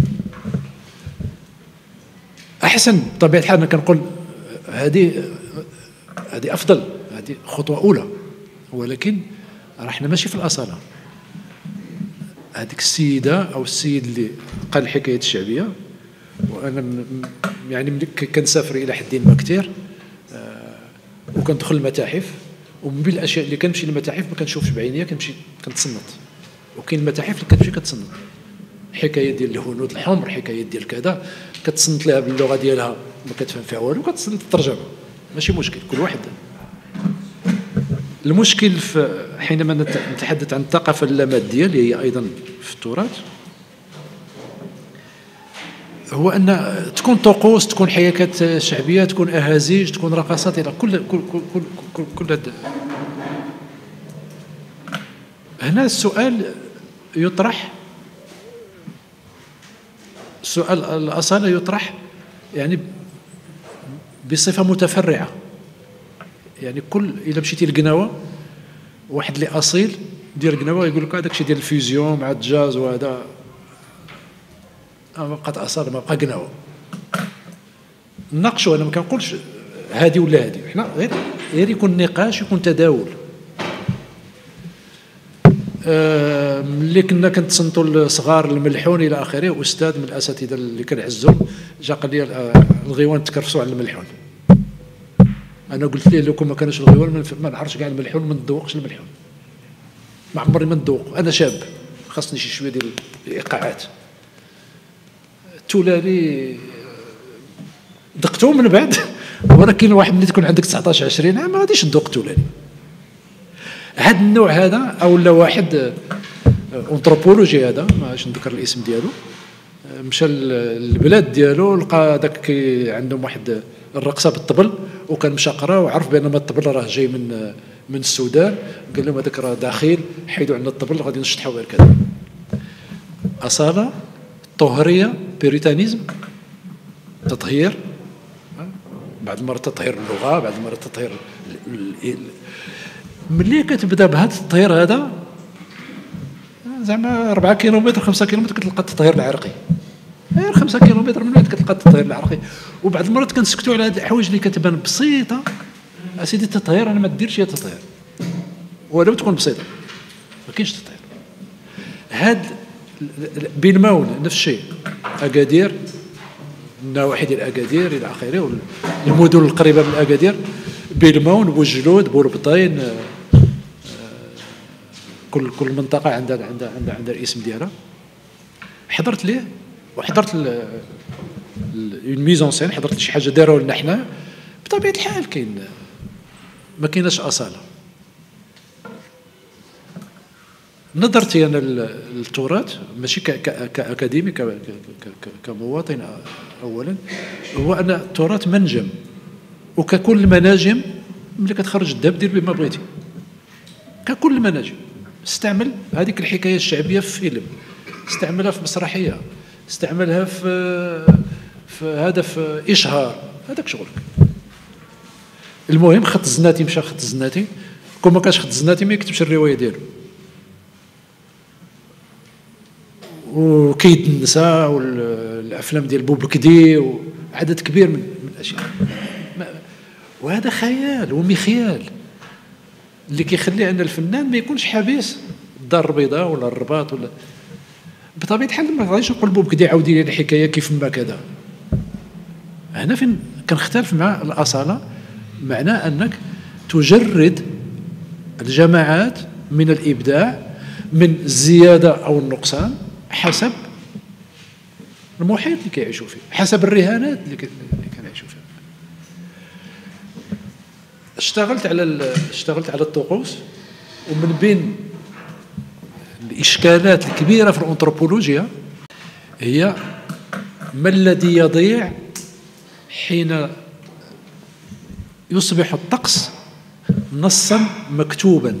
احسن بطبيعه الحال انا كنقول هذه افضل، هذه خطوه اولى، ولكن راه حنا ماشي في الاصاله. هذيك السيده او السيد اللي قال الحكايات الشعبيه، وانا يعني ملي كنسافر الى حد ما كثير، وكندخل المتاحف، ومن بين الاشياء اللي كنمشي للمتاحف ما كنشوفش بعينيا، كنمشي كنتصنت. وكاين المتاحف اللي كتمشي كتصنت، حكايه ديال الهنود الحمر، حكايه ديال كذا، كتصنت لها باللغه ديالها ما كتفهم فيها والو، كتصنت الترجمه، ماشي مشكل، كل واحد. المشكل حينما نتحدث عن الثقافه اللاماديه اللي هي ايضا في التراث، هو ان تكون طقوس، تكون حكايات شعبيه، تكون اهازيج، تكون رقصات، الى كل هنا السؤال يطرح: سؤال الأصالة يطرح يعني بصفة متفرعة. يعني إلا مشيتي لقناوة واحد اللي أصيل ديال قناوة يقول لك هذاك الشيء ديال الفيزيون مع الجاز وهذا ما بقات أصالة، ما بقى قناوة. نناقشوا، أنا ما كنقولش هادي ولا هادي، حنا غير يكون نقاش، يكون تداول. ملي كنا كنتصنتوا الصغار الملحون الى اخره، استاذ من الاساتذه اللي كنعزهم جا قال لي الغيوان تكرسوا على الملحون. انا قلت ليه لو كون ما كانش الغيوان ما نعرفش كاع الملحون، ما نذوقش الملحون، ما عمري ما نذوق. انا شاب خاصني شي شويه ديال الايقاعات. التولالي ذقته من بعد، ولكن واحد ملي تكون عندك 19 20 عام ما غاديش تذوق التولالي. هذا النوع هذا او لا واحد انثروبولوجي، هذا ماش نذكر الاسم ديالو، مشى للبلاد ديالو لقى داك عندهم واحد الرقصه بالطبل، وكان مشى قرا وعرف بان الطبل راه جاي من السودان. قال لهم هذاك راه داخل، حيدوا عندنا الطبل غادي نشطحوا غير كذا. اصاله، طهريه، بيريتانيزم، تطهير، بعض المرات تطهير اللغه، بعض المرات تطهير ملي كتبدا بهذا التطهير هذا زعما 4 كيلومتر 5 كيلومتر كتلقى التطهير العرقي، غير 5 كيلومتر من بعد كتلقى التطهير العرقي. وبعض المرات كنسكتوا على هذه الحوايج اللي كتبان بسيطه. اسيدي التطهير انا ما ديرش هي تطهير ولو تكون بسيطه، ما كاينش تطهير. هاد بالمون نفس الشيء، اكادير، النواحي ديال اكادير الى اخره، المدن القريبه من اكادير، بالمون، بوجلود، بوربطين، كل منطقه عندها الاسم ديالها. حضرت ليه وحضرت اون ميزون سين، حضرت شي حاجه داروها لنا حنا. بطبيعه الحال ما كايناش اصاله. نظرتي انا للتراث ماشي كاكاديمي، كمواطن اولا، هو ان التراث منجم، وككل المناجم ملي كتخرج الذهب دير بما بغيتي. ككل المناجم استعمل هذيك الحكايه الشعبيه في فيلم، استعملها في مسرحيه، استعملها في اشهار، هذاك شغلك. المهم خط الزناتي مشى خط الزناتي، كون ما كانش خط الزناتي ما يكتبش الروايه ديالو. وكيد النساء والافلام ديال بوبكدي وعدد كبير من الاشياء، وهذا خيال ومخيال اللي كيخلي ان الفنان ما يكونش حبيس الدار البيضاء ولا الرباط ولا. بطبيعه الحال ما غاديش نقول بوبكدي عاودي لي الحكايه كيف ما كذا. هنا فين كنختلف مع الاصاله، معناه انك تجرد الجماعات من الابداع، من الزياده او النقصان حسب المحيط اللي كيعيشوا فيه، حسب الرهانات اللي كنعيشوا فيها. اشتغلت على الطقوس، ومن بين الاشكالات الكبيره في الانثروبولوجيا هي ما الذي يضيع حين يصبح الطقس نصا مكتوبا.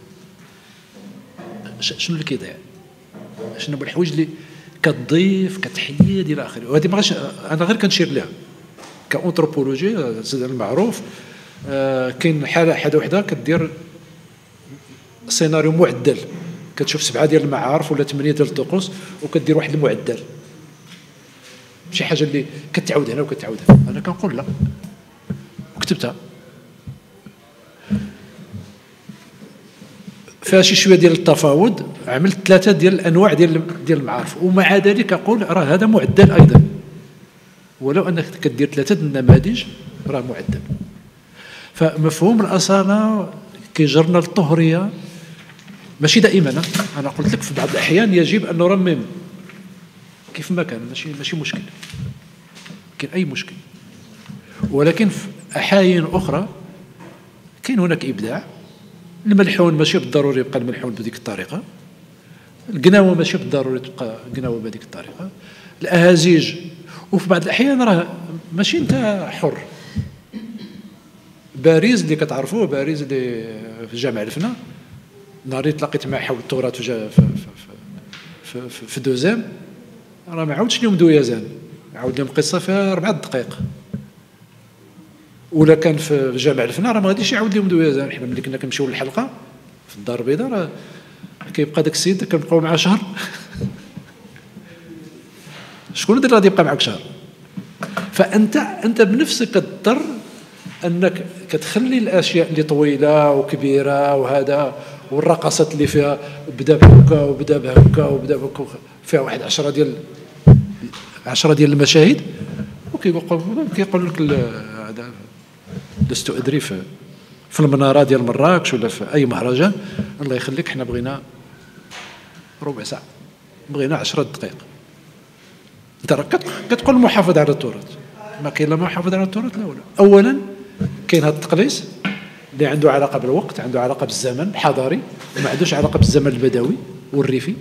شنو اللي كيضيع؟ شنو هما الحوايج اللي كتضيف كتحيد الى اخره. وهذه ما انا غير كنشير لها كانثروبولوجي المعروف. كاين حاله وحده كدير سيناريو معدل، كتشوف 7 ديال المعارف ولا 8 ديال الطقوس وكدير واحد المعدل، شي حاجه اللي كتعاود هنا وكتعاود هنا. انا كنقول لا، وكتبتها فيها شي شويه ديال التفاوض، عملت 3 ديال الانواع ديال المعارف، ومع ذلك اقول راه هذا معدل ايضا، ولو انك كدير 3 النماذج راه معدل. فمفهوم الاصاله كيجرنا للطهريه، ماشي دائما. انا قلت لك في بعض الاحيان يجب ان نرمم كيف ما كان، ماشي مشكل، كاين اي مشكل. ولكن في احايين اخرى كاين هناك ابداع. الملحون ماشي بالضروري يبقى الملحون بهذيك الطريقه، القناوه ماشي بالضروري تبقى القناوه بهذيك الطريقه، الاهازيج. وفي بعض الاحيان راه ماشي انت حر. باريس اللي كتعرفوه، باريس اللي في جامع الفنا، نهار اللي تلاقيت معاه حول التراث في دوزام، راه ما عاودش لهم دويزان، عاود لهم قصه فيها 4 دقائق. ولا كان في جامع الفنا راه ما غاديش يعاود لهم دويزان. حنا ملي كنا كنمشيو للحلقه في الدار البيضاء راه كيبقى داك السيد كنبقاو معاه شهر. شكون اللي غادي يبقى معك شهر؟ فانت بنفسك كتضطر انك كتخلي الاشياء اللي طويله وكبيره وهذا، والرقصات اللي فيها بدا بهكا وبدا بهكا وبدا بهكا، فيها واحد 10 ديال المشاهد، وكيقول لك هذا لست ادري في المناره ديال مراكش ولا في اي مهرجان، الله يخليك حنا بغينا ربع ساعه، بغينا 10 دقائق. انت راك كتقول المحافظه على التراث، ما كاين لا محافظه على التراث لا ولا. اولا كاين هذا التقليص اللي عنده علاقه بالوقت، عنده علاقه بالزمن الحضاري، وما عندوش علاقه بالزمن البدوي والريفي.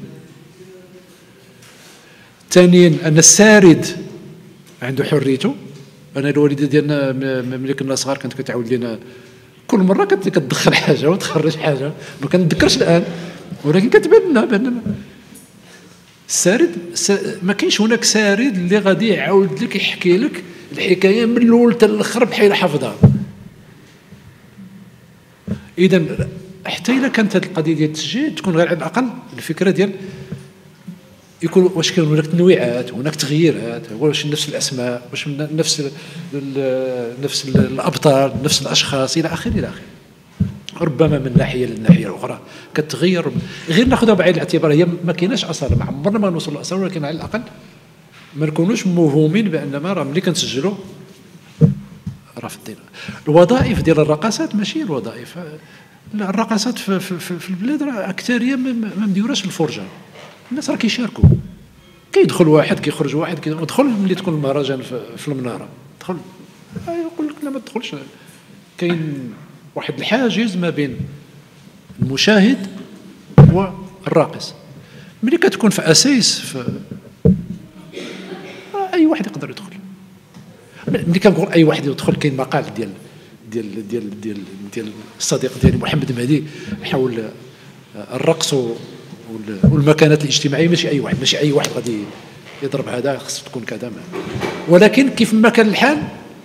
ثانيا ان السارد عنده حريته. انا الوالده ديالنا ملي كنا صغار كانت كتعاود لنا كل مره كتدخل حاجه وتخرج حاجه، ما كنتذكرش الان، ولكن كتبان لنا بان السارد ما كاينش هناك سارد اللي غادي يعاود لك يحكي لك الحكايه من الاول حتى الاخر بحال حافظها. اذا حتى الا كانت هذه القضيه ديال التسجيل تكون غير على الاقل الفكره ديال يكون واش كاين هناك تنويعات، هناك تغييرات، واش نفس الاسماء، واش نفس الابطال، نفس الاشخاص الى اخره الى اخره. ربما من ناحيه للناحيه الاخرى كتغير، غير ناخذها بعين الاعتبار هي ما كايناش اصاله، ما عمرنا ما نوصل للاصاله، ولكن على الاقل ما نكونوش موهومين بان ما راه ملي كنسجلوا راه في الدين. الوظائف ديال الرقصات ماشي الوظائف، الرقصات في البلاد راه اكثريه ما مديوراش الفرجه، الناس راه كيشاركوا، كيدخل واحد كيخرج واحد كيدخل ملي تكون المهرجان في المناره دخل، يقول لك لا ما تدخلش. كاين واحد الحاجز ما بين المشاهد والراقص. ملي كتكون في اسايس اي واحد يقدر يدخل. ملي كنقول اي واحد يدخل كاين مقال ديال الصديق ديالي محمد مهدي حول الرقص والمكانات الاجتماعيه. ماشي اي واحد غادي يضرب هذا، خص تكون كذا، ولكن كيف ما كان الحال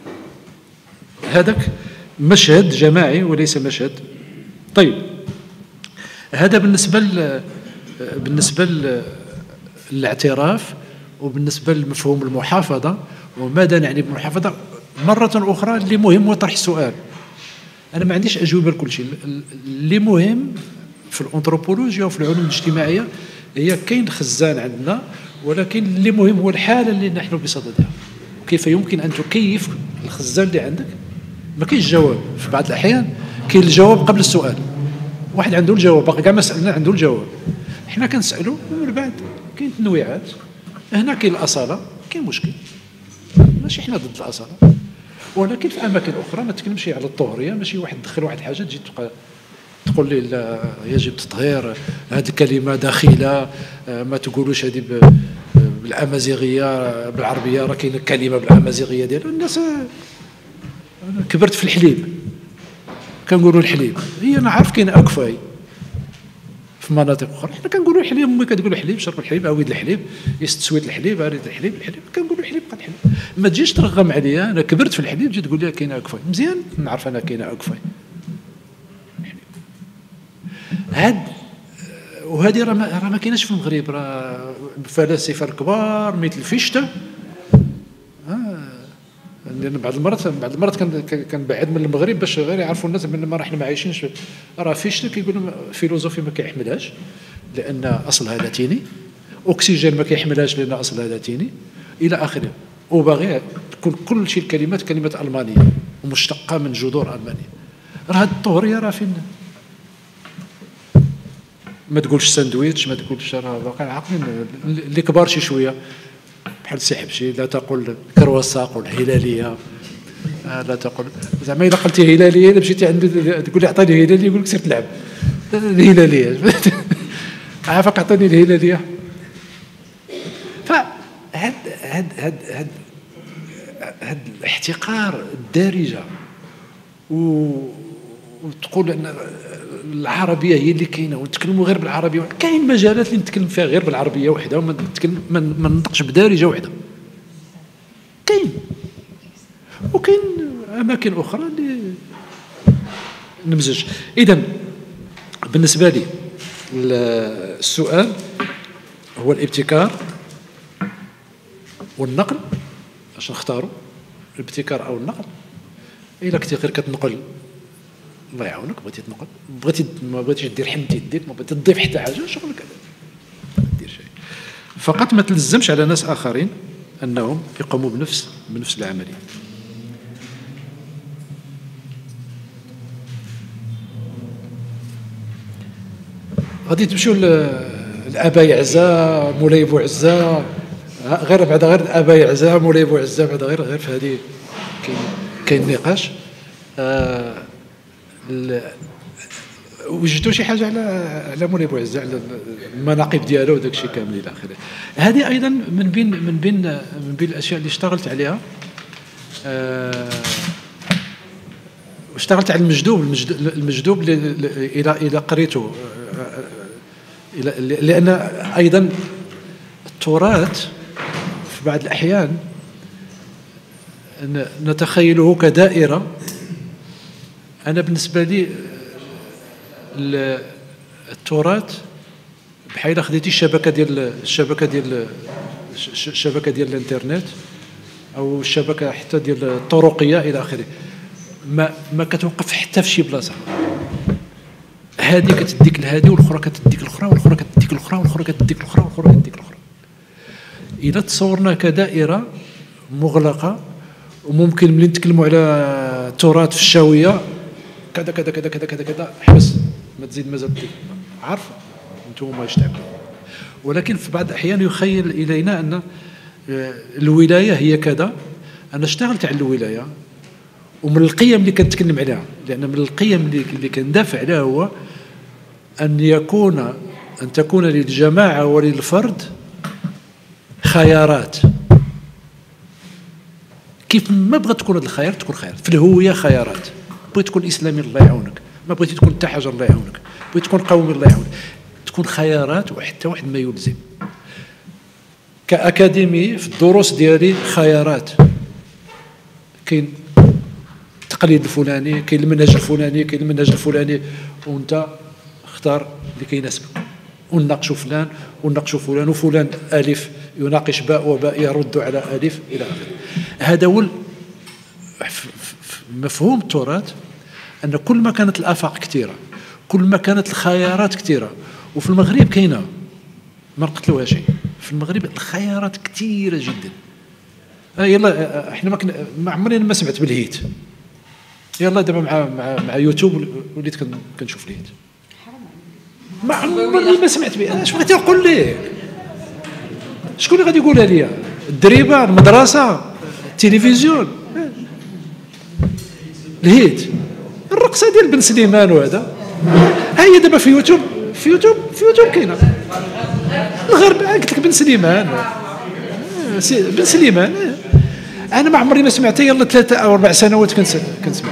هذاك مشهد جماعي وليس مشهد. طيب هذا بالنسبه للاعتراف، وبالنسبه لمفهوم المحافظه وماذا نعني بالمحافظه. مره اخرى اللي مهم هو طرح السؤال. انا ما عنديش اجوبه لكل شيء، اللي مهم في الانثروبولوجيا وفي العلوم الاجتماعيه هي كاين خزان عندنا، ولكن اللي مهم هو الحاله اللي نحن بصددها، كيف يمكن ان تكيف الخزان اللي عندك. ما كاينش جواب في بعض الاحيان، كاين الجواب قبل السؤال، واحد عنده الجواب باقي كاع ما سالنا عنده الجواب، حنا كنسالوا ومن بعد كاين تنويعات. هنا كاين الاصاله، كاين مشكل، ماشي حنا ضد الاصاله، ولكن في اماكن اخرى ما تكلمش على الطهوريه. ماشي واحد دخل واحد حاجه تجي تبقى تقول لي لا يجب تطهير هذه الكلمه داخله، ما تقولوش هذه بالامازيغيه بالعربيه، راه كاينه كلمه بالامازيغيه ديال الناس. أنا كبرت في الحليب كنقولوا الحليب، هي انا عارف كاين اكفاي في مناطق اخرى، حنا كنقولوا الحليب. امي كتقول الحليب، شرب الحليب، عاود الحليب، يستسويت الحليب، اريد الحليب، كنقولوا الحليب بقى الحليب. ما تجيش ترغم عليا انا كبرت في الحليب تجي تقول لي كاين اكفاي. مزيان نعرف انا كاين اكفاي. وهذه راه ما كايناش في المغرب. راه الفلاسفه الكبار مثل فيشته، لان بعض المرات كنبعد من المغرب باش غير يعرفوا الناس بان ما احنا ما عايشينش. راه فيشته كيقولوا فيلوزوفي ما كيحملهاش لان اصلها لاتيني، اكسجين ما كيحملهاش لان اصلها لاتيني الى اخره، وباغي تكون كل شيء الكلمات كلمات المانيه ومشتقه من جذور المانيه. راه هذه الطهوريه راه فين؟ ما تقولش ساندويتش، ما تقولش، راه باقي عاقلين اللي كبار شي شويه بحال سي حبشي. لا تقول كرواسا، قول هلاليه. لا تقول زعما الا قلتي هلاليه، الا مشيتي عند تقول لي اعطيني هلاليه يقول لك سير تلعب الهلاليه. عافاك اعطيني الهلاليه. هاد الاحتقار الدارجه وتقول ان العربيه هي اللي كاينه ونتكلموا غير بالعربيه. كاين مجالات اللي نتكلم فيها غير بالعربيه وحده وما نتكلم ما ننطقش بدارجه وحده، كاين. وكاين اماكن اخرى اللي نمزج. اذا بالنسبه لي السؤال هو الابتكار والنقل. باش نختاروا الابتكار او النقل. الا كنتي غير كتنقل الله يعاونك، بغيتي تنقل، ما بغيتيش دير حمد يديك، ما بغيتي تضيف حتى حاجه، شغلك ما دير شيء. فقط ما تلزمش على ناس اخرين انهم يقوموا بنفس العمليه. غادي تمشيو لاباي عزا مولاي بوعزا، غير بعد غير اباي عزا مولاي بوعزا، بعد غير في هذه كاين نقاش. وجدوا شي حاجه على مولاي بوعزا، على المناقب ديالو وداك الشيء كامل الى اخره. هذه ايضا من بين الاشياء اللي اشتغلت عليها. واشتغلت على المجدوب الى قريته، لان ايضا التراث في بعض الاحيان نتخيله كدائره. انا بالنسبه لي التراث بحال خديتي الشبكه ديال الانترنت او الشبكه حتى ديال الطرقيه الى اخره، ما كتوقف حتى في شي بلاصه. هذه كتديك لهذه والاخرى كتديك الاخرى والاخرى كتديك الاخرى والاخرى كتديك الاخرى والاخرى كتديك الاخرى. اذا تصورنا كدائره مغلقه، وممكن ملي نتكلموا على التراث في الشاويه كذا كذا كذا كذا كذا كذا، حبس ما تزيد مازال عارفه انتم واش تعملوا. ولكن في بعض الاحيان يخيل الينا ان الولايه هي كذا. انا اشتغلت على الولايه، ومن القيم اللي كنتكلم عليها، لان من القيم اللي كندافع عليها هو ان تكون للجماعه وللفرد خيارات. كيف ما بغات تكون هذا الخيار تكون خيار في الهويه، خيارات. بغيت تكون اسلامي الله يعاونك، ما بغيتي تكون حتى حاجه الله يعاونك، بغيت تكون قومي الله يعاونك، تكون خيارات وحتى واحد ما يلزم. كاكاديمي في الدروس ديالي خيارات، كاين التقليد الفلاني، كاين المنهج الفلاني، كاين المنهج الفلاني، وانت اختار اللي كيناسبك. ونناقشوا فلان ونناقشوا فلان، وفلان الف يناقش باء وباء يرد على الف الى اخره. هذا هو مفهوم التراث، ان كل ما كانت الافاق كثيره، كل ما كانت الخيارات كثيره. وفي المغرب كاينه ما نقتلوها شيء، في المغرب الخيارات كثيره جدا. يلا احنا ما عمري ما سمعت بالهيت، يلا دابا مع يوتيوب وليت كنشوف الهيت. ما عمري ما سمعت به. اش بغيتي نقول لك؟ شكون اللي غادي يقولها لي؟ الدريبه، المدرسه، التلفزيون، الهيت، الرقصه ديال بن سليمان. وهذا ها هي دابا في يوتيوب كاينه. الغرب قلت لك بن سليمان، بن سليمان. انا ما عمري ما سمعتها، يلا 3 أو 4 سنوات كنسمع.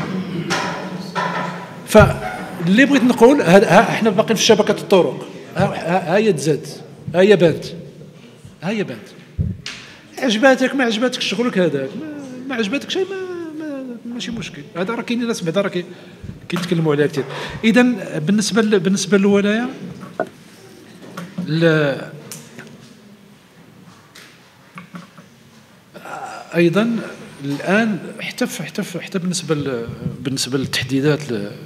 فاللي بغيت نقول احنا باقيين في شبكه الطرق. ها هي تزاد، ها هي بانت. عجباتك ما عجباتك شغلك هذاك، ما عجباتك شيء ماشي مشكل. هذا راه كاينين ناس بعدا راه كيتكلموا عليها كثير. اذا بالنسبه للولايه، ايضا الان حتى بالنسبه للتحديدات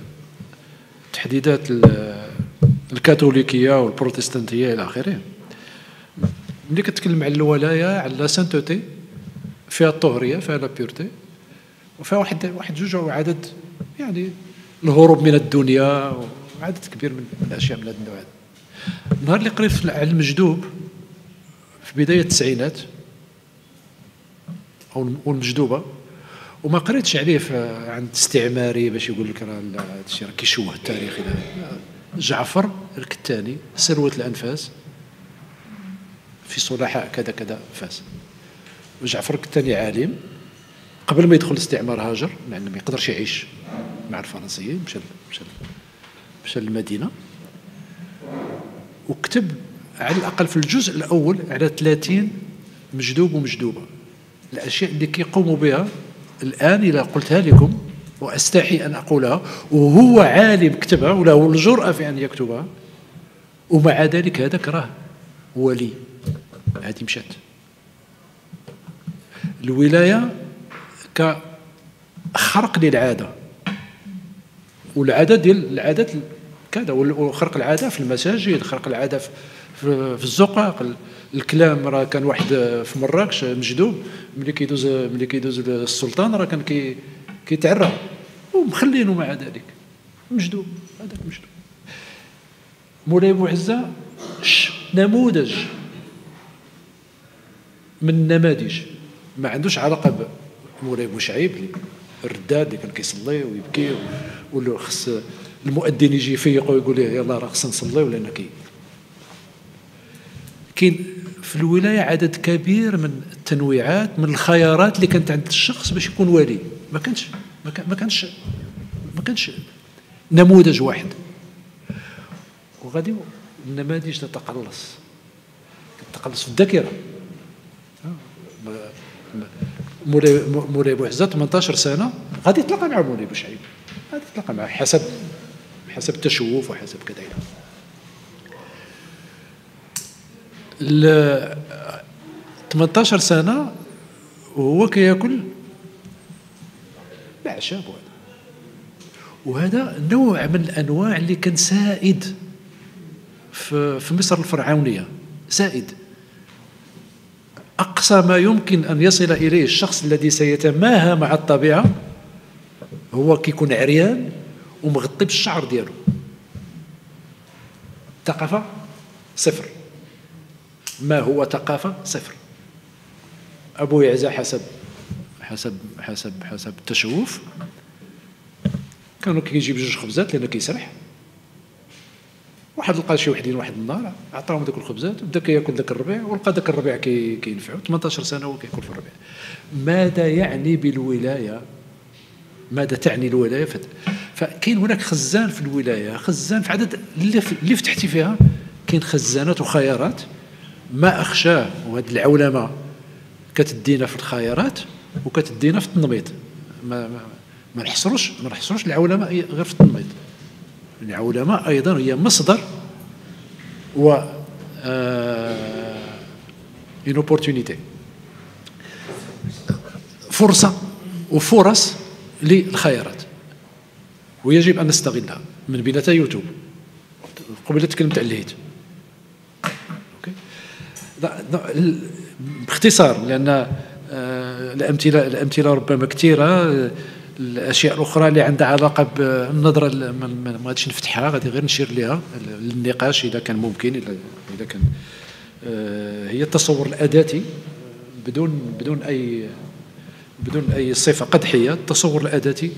الكاثوليكيه والبروتستانتيه الى اخره. ملي كتكلم على الولايه، على لا سانتوتي، فيها الطهريه، فيها لا بيورتي، وفيها واحد جوج عدد، يعني الهروب من الدنيا وعدد كبير من الاشياء من هذا النوع. النهار اللي قريت على المجدوب في بدايه التسعينات او المجدوبه، وما قريتش عليه عند استعماري باش يقول لك راه هذا الشيء راه كيشوه التاريخ. جعفر الكتاني، سلوة الانفاس في صلحاء كذا كذا فاس. وجعفر الكتاني عالم، قبل ما يدخل الاستعمار هاجر، لأنه ما يقدرش يعيش مع الفرنسيين، مشى للمدينه وكتب على الاقل في الجزء الاول على 30 مجذوب ومجذوبه، الاشياء اللي كيقوموا بها الان الا قلتها لكم واستحي ان اقولها، وهو عالم كتبها وله الجرأه في ان يكتبها، ومع ذلك هذاك راه ولي. هذه مشات الولايه كخرق للعاده، والعاده ديال العادات كذا، وخرق العاده في المساجد، خرق العاده في الزقاق. الكلام راه كان واحد في مراكش مجذوب، ملي كيدوز السلطان راه كان كيتعرى ومخلينه مع ذلك مجذوب. هذاك مجذوب. مولاي بوعزة نموذج من النماذج، ما عندوش علاقه بمولاي بوشعيب الرداد اللي كان كيصلي ويبكي ولا خص المؤذن يجي يفيقه ويقول له يلا راه خصنا نصليو لان كاين في الولايه عدد كبير من التنويعات، من الخيارات اللي كانت عند الشخص باش يكون ولي. ما كانش نموذج واحد، وغادي النماذج تتقلص في الذاكره. مولاي بوعزة 18 سنه غادي يتلاقى مع مولاي بوشعيب، غادي يتلاقى معه حسب التشوف وحسب كذا. 18 سنه وهو كياكل الاعشاب، وهذا نوع من الانواع اللي كان سائد في مصر الفرعونيه، سائد. أقصى ما يمكن أن يصل إليه الشخص الذي سيتماهى مع الطبيعة هو كيكون عريان ومغطي بالشعر ديالو. ثقافة صفر. ما هو ثقافة صفر. أبو يعزة حسب التشوف كانوا كيجيب جوج خبزات لأنه كيسرح، واحد لقى شي وحدين واحد النهار عطاهم ذوك الخبزات وبدا كياكل ذاك الربيع، ولقى ذاك الربيع كينفعو. 18 سنه هو كياكل في الربيع. ماذا يعني بالولايه؟ ماذا تعني الولايه؟ فكاين هناك خزان في الولايه، خزان في عدد اللي فتحتي فيها كاين خزانات وخيارات ما اخشاه. وهذه العولمه كتدينا في الخيارات وكتدينا في التنميط. ما نحصروش العولمه غير في التنميط. العولمه ايضا هي مصدر و une opportunité، فرصه وفرص للخيارات، ويجب ان نستغلها من بيناتها يوتيوب. قبل تكلمت على الهيت باختصار لان الامثله ربما كثيره. الاشياء الاخرى اللي عندها علاقه بالنظره ما غاديش نفتحها، غادي غير نشير لها للنقاش اذا كان ممكن، اذا كان هي التصور الاداتي بدون اي صفه قدحيه. التصور الاداتي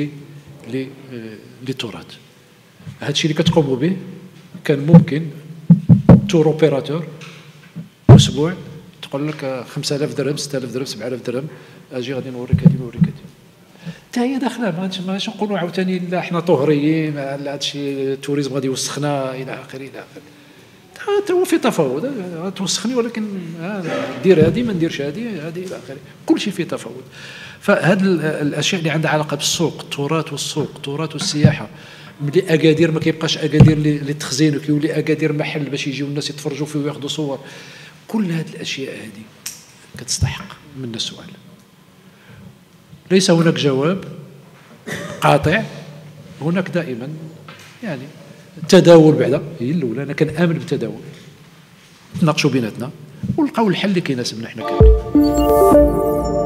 للتراث، هذا الشيء اللي كتقوموا به كان ممكن تور اوبيراتور اسبوع تقول لك 5000 درهم 6000 درهم 7000 درهم، اجي غادي نوريك هذه نوريك هذه. حتى هي داخله، ماشي نقولوا عاوتاني لا حنا طهريين لا هذا الشيء التوريزم غادي يوسخنا الى اخره الى اخره. حتى هو في تفاوض، توسخني ولكن دير هذه ما نديرش هذه الى اخره، كل شيء فيه تفاوض. فهذه الاشياء اللي عندها علاقه بالسوق، التراث والسوق، التراث والسياحه. ملي اكادير ما كيبقاش اكادير للتخزين وكيولي اكادير محل باش يجيو الناس يتفرجوا فيه وياخذوا صور. كل هذه الاشياء هذه كتستحق منا السؤال. ليس هناك جواب قاطع، هناك دائما يعني التداول. بعدا هي الاولى، انا كنآمن بالتداول، نتناقشوا بيناتنا ونلقاو الحل اللي كيناسبنا حنا كاملين.